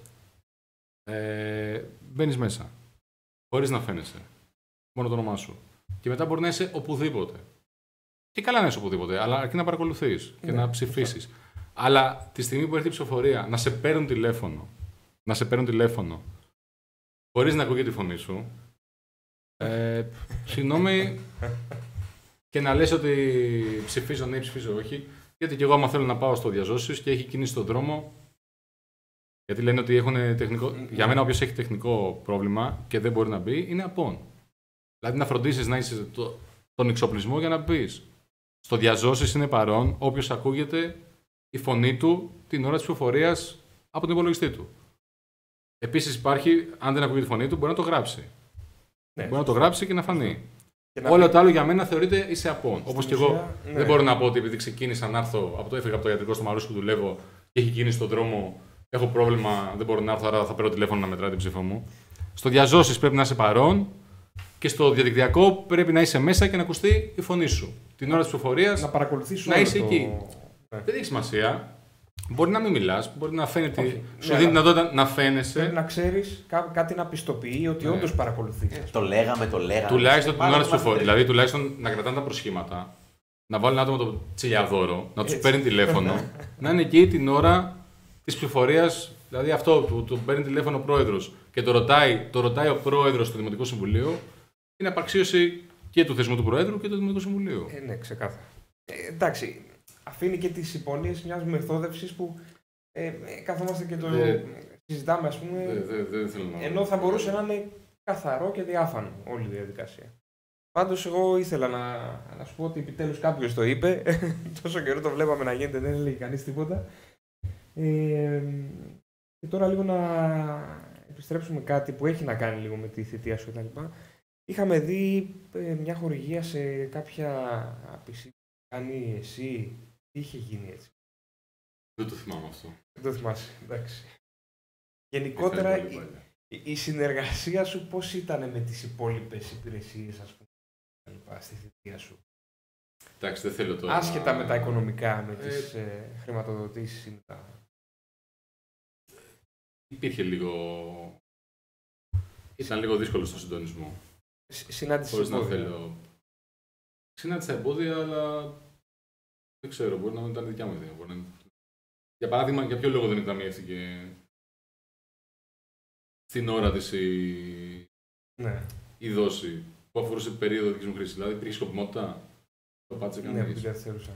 ε, μπαίνεις μέσα, χωρίς να φαίνεσαι, μόνο το όνομά σου. Και μετά μπορεί να είσαι οπουδήποτε. Και καλά να είσαι οπουδήποτε, αλλά αρκεί να παρακολουθείς και ναι, να ψηφίσεις. Αυτό. Αλλά τη στιγμή που έρθει η ψηφοφορία, να σε παίρνουν τηλέφωνο, να σε παίρνουν τηλέφωνο, χωρίς να ακούγεται τη φωνή σου, ε, συγγνώμη, και να λες ότι ψηφίζω ναι, ψηφίζω όχι, γιατί και εγώ άμα θέλω να πάω στο διαζώσεις και έχει κίνηση στον δρόμο, γιατί λένε ότι έχουν τεχνικό. Για μένα, όποιος έχει τεχνικό πρόβλημα και δεν μπορεί να μπει, είναι απόν. Δηλαδή, να φροντίσεις να είσαι το, τον εξοπλισμό για να μπεις. Στο διαζώσεις είναι παρόν όποιος ακούγεται η φωνή του την ώρα της ψηφοφορίας από τον υπολογιστή του. Επίσης, υπάρχει, αν δεν ακούγεται τη φωνή του, μπορεί να το γράψει. Ναι, μπορεί να το γράψει και να φανεί. Και όλο να... το άλλο για μένα θεωρείται είσαι απόν. Όπως και εγώ ναι. Δεν μπορώ να πω ότι επειδή ξεκίνησα να έρθω από το έφυγα από το ιατρικό στο Μαρούσι που δουλεύω και έχει κίνηση στον δρόμο. Έχω πρόβλημα, δεν μπορώ να έρθω, άρα θα παίρνω τηλέφωνο να μετράει την ψήφο μου. Στο διαζώσεις πρέπει να είσαι παρόν και στο διαδικτυακό πρέπει να είσαι μέσα και να ακουστεί η φωνή σου. Την ώρα της ψηφοφορίας να παρακολουθείς να είσαι το... εκεί. Ναι. Δεν έχει σημασία. Μπορεί να μην μιλάς, μπορεί να φαίνεται. Όχι. Σου ναι, δίνει δυνατότητα να φαίνεσαι. Πρέπει να ξέρεις κά- κάτι να πιστοποιεί ότι ναι. όντως παρακολουθείς. Το λέγαμε, το λέγαμε. Τουλάχιστον την ώρα της ψηφοφορίας. Δηλαδή τουλάχιστον να κρατάνε τα προσχήματα, να βάλουν άτομο το τσιλιαδόρο, να τους παίρνει τηλέφωνο, να είναι εκεί την ώρα της ψηφοφορίας. Δηλαδή αυτό που του παίρνει τηλέφωνο ο πρόεδρος και το ρωτάει, το ρωτάει ο πρόεδρος του Δημοτικού Συμβουλίου, είναι απαξίωση και του θεσμού του Προέδρου και του Δημοτικού Συμβουλίου. Ε, ναι, ξεκάθαρα. Ε, εντάξει, αφήνει και τις υπονοιές μιας μεθόδευσης που ε, ε, καθόμαστε και το ε, συζητάμε, ας πούμε, ε, δε, δε, δε θέλω να... ενώ θα μπορούσε να είναι καθαρό και διάφανο όλη η διαδικασία. Πάντως, εγώ ήθελα να, να σου πω ότι επιτέλους κάποιος το είπε. Τόσο καιρό το βλέπαμε να γίνεται, δεν έλεγε κανείς τίποτα. Ε, και τώρα λίγο να επιστρέψουμε κάτι που έχει να κάνει λίγο με τη θητεία σου κτλ. Είχαμε δει ε, μια χορηγία σε κάποια απεισή που κάνει εσύ. Τι είχε γίνει έτσι? Δεν το θυμάμαι αυτό. Δεν το θυμάσαι, εντάξει. Γενικότερα η, η συνεργασία σου πώς ήταν με τις υπόλοιπες υπηρεσίες, ας πούμε, στη θητεία σου? Εντάξει, δεν θέλω τώρα. Άσχετα με τα οικονομικά, με τις ε, ε, χρηματοδοτήσεις ή με τα... Υπήρχε λίγο... Ήταν λίγο δύσκολο στο συντονισμό. Συνάντησε εμπόδια. Θέλω... Συνάντησα εμπόδια, αλλά δεν ξέρω, μπορεί να μην ήταν δικιά μου ιδέα. Να... Για παράδειγμα, για ποιο λόγο δεν εκταμιεύτηκε στην ώρα της η, ναι. η δόση που αφορούσε περίοδο δικής μου χρήσης. Δηλαδή, υπήρχε σκοπιμότητα. Το πάτησε κανείς. Ναι, δεν θεωρούσα.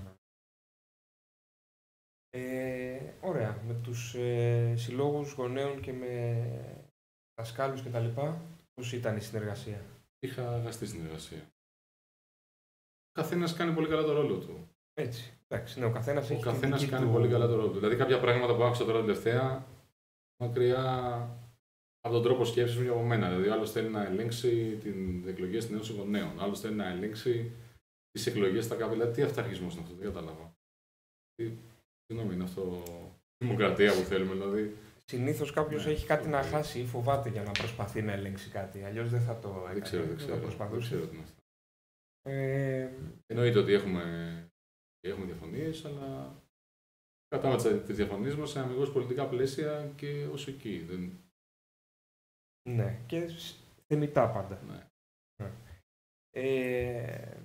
Ε, ωραία. Με τους ε, συλλόγους γονέων και με δασκάλους και τα λοιπά, πώς ήταν η συνεργασία? Είχα αγαστή συνεργασία. Ο καθένας κάνει πολύ καλά το ρόλο του. Έτσι. Εντάξει, ναι, ο καθένας έχει. Ο καθένας κάνει του... πολύ καλά το ρόλο του. Δηλαδή, κάποια πράγματα που άκουσα τώρα τελευταία, μακριά από τον τρόπο σκέψης μου και από μένα. Δηλαδή, ο άλλος θέλει να ελέγξει τις εκλογές στην Ένωση Γονέων. Ο άλλος θέλει να ελέγξει τις εκλογές στα κάπου. Δηλαδή, τι αυταρχισμός είναι αυτό, δεν κατάλαβα. Συγγνώμη, είναι αυτό η δημοκρατία που θέλουμε, δηλαδή. Συνήθως κάποιος ναι, έχει κάτι να χάσει ή φοβάται για να προσπαθεί να ελέγξει κάτι. Αλλιώς δεν θα το έκανε. Δεν ξέρω, δεν ξέρω. Δεν ξέρω τι είναι αυτό. Ε... Εννοείται ότι έχουμε, έχουμε διαφωνίες, αλλά κρατάμε τις διαφωνίες μας σε αμιγώς πολιτικά πλαίσια και ως εκεί. Δεν... Ναι, και θεμιτά πάντα. Ναι. Ναι. Ε...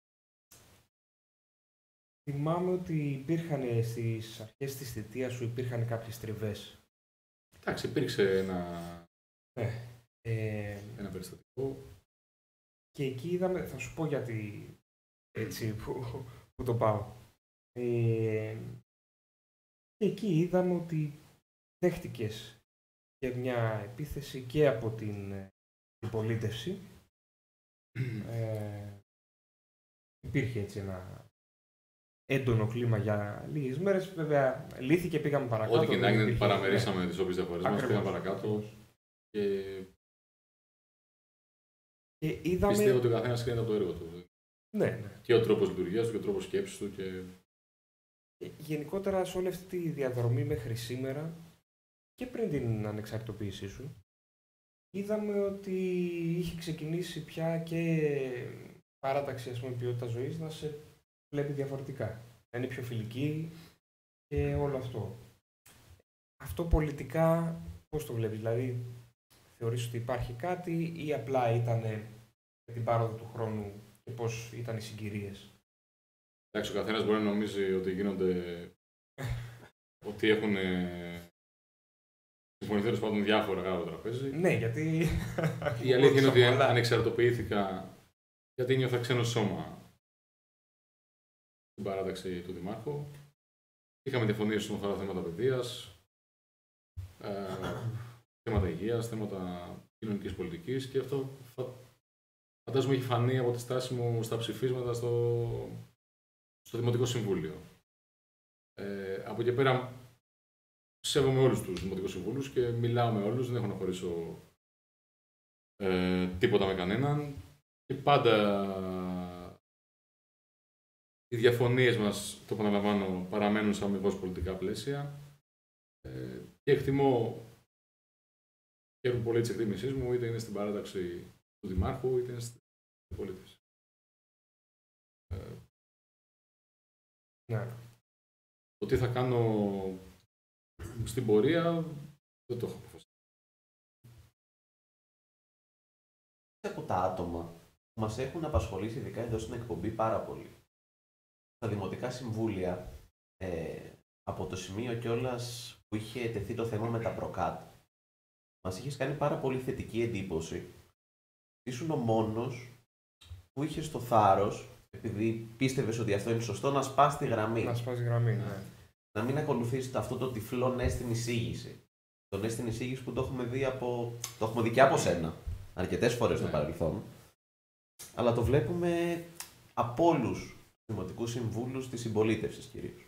Θυμάμαι ότι υπήρχαν στις αρχές της θητείας σου υπήρχαν κάποιες τριβές. Εντάξει, υπήρξε ένα, ναι. ε... ένα περιστατικό. Και εκεί είδαμε, θα σου πω γιατί έτσι που, που το πάω. Ε... Και εκεί είδαμε ότι δέχτηκες και μια επίθεση και από την αντιπολίτευση. ε... υπήρχε έτσι ένα έντονο κλίμα για λίγες μέρες. Βέβαια, λύθηκε, πήγαμε παρακάτω. Ό,τι και να έγινε, υπήρχε... παραμερίσαμε τις όποιες διαφορές μας, πήγαμε παρακάτω. Ακριβώς. Και... και είδαμε... πιστεύω ότι ο καθένας κρίνεται από το έργο του. Ναι, ναι. Και ο τρόπος λειτουργίας του και ο τρόπος σκέψης του. Και... γενικότερα σε όλη αυτή τη διαδρομή μέχρι σήμερα και πριν την ανεξαρτητοποίησή σου, είδαμε ότι είχε ξεκινήσει πια και παράταξη, ας πούμε, ποιότητα ζωής να σε βλέπει διαφορετικά. Να είναι πιο φιλική και όλο αυτό. Αυτό πολιτικά πώς το βλέπεις, δηλαδή θεωρείς ότι υπάρχει κάτι ή απλά ήταν με την πάροδο του χρόνου και πώς ήταν οι συγκυρίες? Εντάξει, ο καθένας μπορεί να νομίζει ότι γίνονται, ότι έχουν συμφωνηθεί τέλος πάντων διάφορα κάτω από το τραπέζι. Ναι, γιατί... η αλήθεια είναι ότι ανεξαρτητοποιήθηκα γιατί νιώθα ξένο σώμα στην παράταξη του Δημάρχου. Είχαμε διαφωνίες όσον αφορά θέματα παιδείας, ε, θέματα υγείας, θέματα κοινωνικής πολιτικής και αυτό φαντάζομαι έχει φανεί από τη στάση μου στα ψηφίσματα στο, στο Δημοτικό Συμβούλιο. Ε, από εκεί πέρα σέβομαι όλους τους Δημοτικούς Συμβούλους και μιλάω με όλους, δεν έχω να χωρίσω ε, τίποτα με κανέναν και πάντα οι διαφωνίες μας, το επαναλαμβάνω, παραμένουν σε αμοιβώς πολιτικά πλαίσια ε, και εκτιμώ και έχουν πολύ της εκτίμησής μου, είτε είναι στην παράταξη του Δημάρχου, είτε είναι στην πολίτες. Ε, ναι. Το τι θα κάνω στην πορεία δεν το έχω αποφασίσει. Από τα άτομα που μας έχουν απασχολήσει, ειδικά εδώ στην εκπομπή, πάρα πολύ. Τα δημοτικά συμβούλια, ε, από το σημείο κιόλας που είχε τεθεί το θέμα με τα προκάτ, μας είχες κάνει πάρα πολύ θετική εντύπωση. Ήσουν ο μόνος που είχε το θάρρος, επειδή πίστευες ότι αυτό είναι σωστό, να σπάσει τη γραμμή. Να σπάσει γραμμή, ναι. Να μην ακολουθείς αυτό το τυφλό ναι στην εισήγηση. Το ναι στην εισήγηση που το έχουμε δει, από... το έχουμε δει και από σένα αρκετές φορές στο ναι. παρελθόν. Αλλά το βλέπουμε από όλους τους δημοτικούς συμβούλους της συμπολίτευσης κυρίως.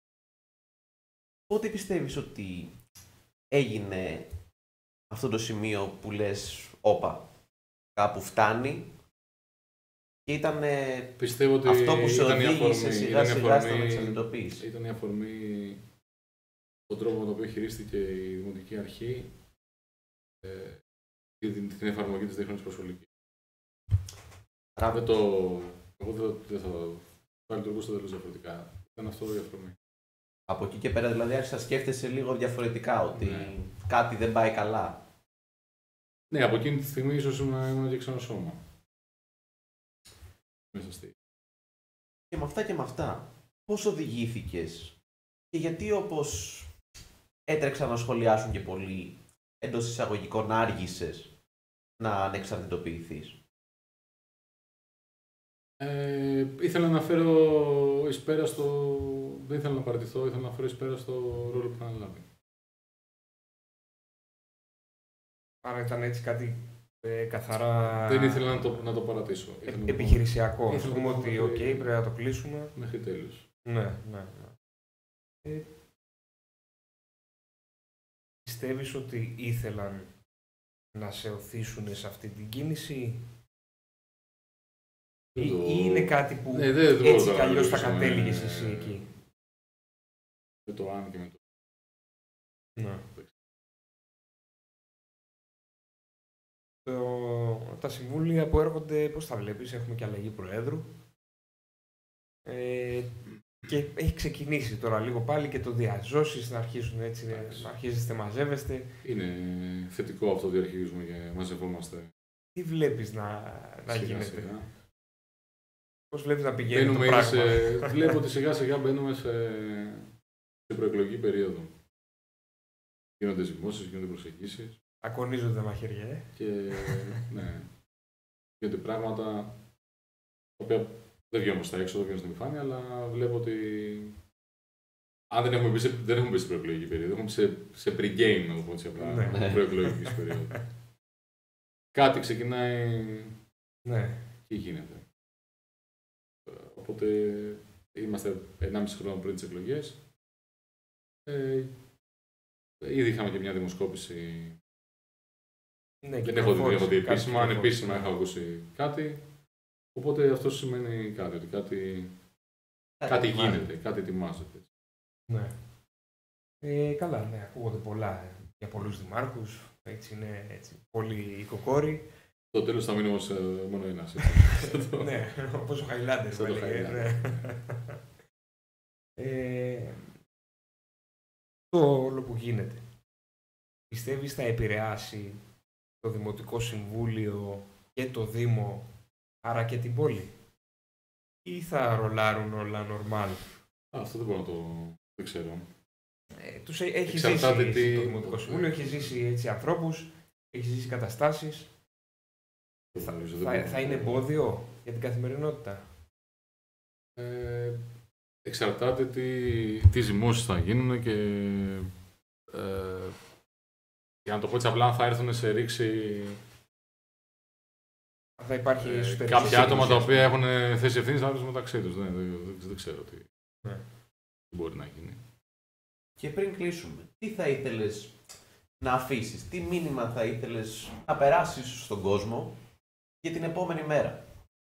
Πότε πιστεύεις ότι έγινε αυτό το σημείο που λες όπα, κάπου φτάνει και ήταν πιστεύω ότι αυτό που σε ήταν οδήγησε σιγά σιγά στην εξαρτητοποίηση? Ήταν η αφορμή τον τρόπο με τον οποίο χειρίστηκε η Δημοτική Αρχή ε, την, την εφαρμογή της διαχρονικής προσχολικής. Το, εγώ δεν θα το λειτουργούσα τελείως διαφορετικά. Ήταν αυτό η αφορμή. Από εκεί και πέρα δηλαδή άρχισα να σκέφτεσαι λίγο διαφορετικά, ότι ναι. κάτι δεν πάει καλά. Ναι, από εκείνη τη στιγμή ίσως ήμουν και ξένο σώμα. Μέσα στη... Και με αυτά και με αυτά, πώς οδηγήθηκες και γιατί, όπως έτρεξαν να σχολιάσουν και πολλοί, εντός εισαγωγικών άργησες να ανεξαρτητοποιηθείς? Ε, ήθελα να φέρω εις πέρα στο... Δεν ήθελα να παραιτηθώ, ήθελα να φέρω εις πέρα στο ρόλο που θα αναλάβει. Άρα ήταν έτσι κάτι ε, καθαρά... Δεν ήθελα να το, να το παρατήσω. Ε, επιχειρησιακό. Ας πούμε ότι οκ, okay, πρέπει να το κλείσουμε. Μέχρι τέλους. Ναι, ναι, ναι. Ε, πιστεύεις ότι ήθελαν να σε οθήσουν σε αυτή την κίνηση ή, το... ή είναι κάτι που ναι, δεν, έτσι κι αλλιώς θα κατέληγες εσύ εκεί? Με το αν και με το... Ναι. Το, τα συμβούλια που έρχονται, πώς τα βλέπεις? Έχουμε και αλλαγή προέδρου ε, και έχει ξεκινήσει τώρα λίγο πάλι και το διαζώσεις να αρχίσουν έτσι, Άξι. να αρχίζεστε, μαζεύεστε. Είναι θετικό αυτό ότι αρχίζουμε και μαζευόμαστε. Τι βλέπεις να, να σιγά, γίνεται? Σιγά. Πώς βλέπεις να πηγαίνει μπαίνουμε το πράγμα? Σε, βλέπω ότι σιγά σιγά μπαίνουμε σε, σε προεκλογική περίοδο. Γίνονται ζυμώσεις, γίνονται προσεγγίσεις. Ακονίζονται μαχαίρια, ε. Και ναι, γίνονται πράγματα τα οποία δεν βγαίνουν στα έξω, δεν βγαίνουν στην επιφάνεια, αλλά βλέπω ότι αν δεν έχουμε μπει, σε, δεν έχουμε μπει στην προεκλογική περίοδο, έχουμε σε, σε pre-game, να το πω έτσι απλά, ναι. προεκλογικής περίοδο. Κάτι ξεκινάει ναι. και γίνεται. Οπότε είμαστε ενάμιση χρόνο πριν τις εκλογές. Ε, ήδη είχαμε και μια δημοσκόπηση. Ναι, δεν έχω δει, έχω δει επίσημα. Αν επίσημα έχω ακούσει κάτι. Οπότε αυτό σημαίνει κάτι, ότι κάτι, κάτι, κάτι γίνεται, κάτι ετοιμάζεται. Ναι. Ε, καλά, ναι, ακούγονται πολλά για πολλούς δημάρχους. Έτσι είναι έτσι, πολύ οικοκόροι. Στο τέλος θα μείνει όμως ε, μόνο ένας. Ναι, όπως ο Χαϊλάντερ που έλεγε. Ναι. ε, το όλο που γίνεται, πιστεύεις θα επηρεάσει το Δημοτικό Συμβούλιο και το Δήμο, άρα και την πόλη, ή θα ρολάρουν όλα νορμάλ? Αυτό δεν μπορώ να το δεν ξέρω. Ε, τους έχει ζήσει τι... το Δημοτικό Συμβούλιο, έχει ζήσει έτσι ανθρώπους, έχει ζήσει καταστάσεις. Θα, θα, θα είναι εμπόδιο για την καθημερινότητα? Ε, εξαρτάται τι, τι ζυμώσεις θα γίνουν και ε, για να το πω έτσι απλά θα έρθουν σε ρήξη θα υπάρχει ε, κάποια άτομα τα οποία έχουν θέση ευθύνης να έρθουν μεταξύ τους. Δεν, δεν, δεν ξέρω τι, ναι. τι μπορεί να γίνει. Και πριν κλείσουμε, τι θα ήθελες να αφήσεις, τι μήνυμα θα ήθελες να περάσεις στον κόσμο για την επόμενη μέρα?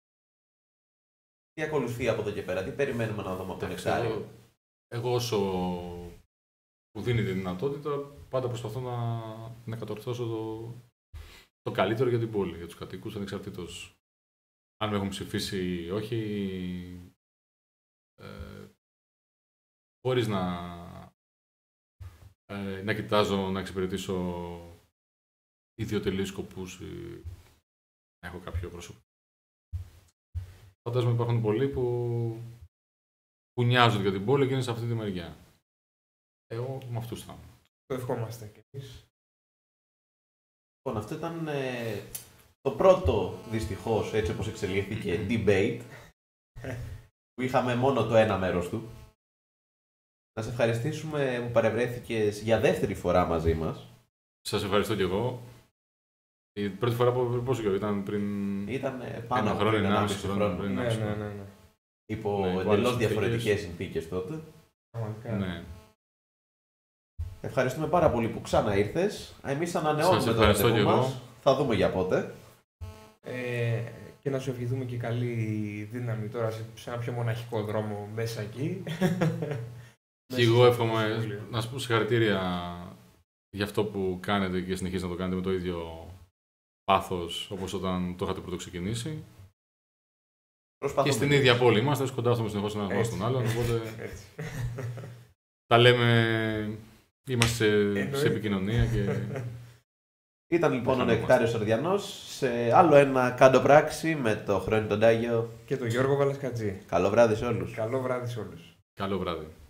Τι ακολουθεί από εδώ και πέρα, τι περιμένουμε να δούμε από τον Εξάριο? Εγώ όσο μου δίνει τη δυνατότητα, πάντα προσπαθώ να, να κατορθώσω το, το καλύτερο για την πόλη, για τους κατοίκους, ανεξαρτήτως αν με έχουν ψηφίσει ή όχι, ε, χωρίς να, ε, να κοιτάζω να εξυπηρετήσω ιδιωτελείς σκοπούς ή να έχω κάποιο πρόσωπο. Φαντάζομαι υπάρχουν πολλοί που, που νοιάζονται για την πόλη και είναι σε αυτή τη μεριά. Εγώ με αυτούς θα είμαι. Το ευχόμαστε κι εμείς. Λοιπόν, αυτό ήταν ε, το πρώτο, δυστυχώς, έτσι όπως εξελίχθηκε, debate, που είχαμε μόνο το ένα μέρος του. Να σε ευχαριστήσουμε που παρευρέθηκες για δεύτερη φορά μαζί μας. Σας ευχαριστώ κι εγώ. Η πρώτη φορά που πόσο καιρό ήταν πριν. Ήταν πάνω από ένα ενάμιση χρόνο. Πριν, ναι, ναι, ναι, ναι. Υπό ναι, εντελώς διαφορετικές συνθήκες τότε. Ναι. Ευχαριστούμε πάρα πολύ που ξανά ήρθες. Εμείς ανανεώνουμε το ραντεβού μας. Θα δούμε για πότε. Ε, και να σου ευχηθούμε και καλή δύναμη τώρα σε ένα πιο μοναχικό δρόμο μέσα εκεί. Και εγώ εύχομαι να σας πω συγχαρητήρια για αυτό που κάνετε και συνεχίζετε να το κάνετε με το ίδιο πάθος όπως όταν το είχατε πρώτο ξεκινήσει. Προσπαθούμε. Και στην ίδια πόλη είμαστε, σκοντάφτουμε συνεχώς ένα χρόνο στον άλλον, οπότε τα λέμε, είμαστε σε, σε επικοινωνία και... Ήταν λοιπόν ο Νεκτάριος Αρδιανός σε άλλο ένα Κάντο Πράξη με το Χρόνι τον Τάγιο και τον Γιώργο Βαλασκατζή. Καλό βράδυ σε όλους. Καλό βράδυ σε όλους. Καλό βράδυ.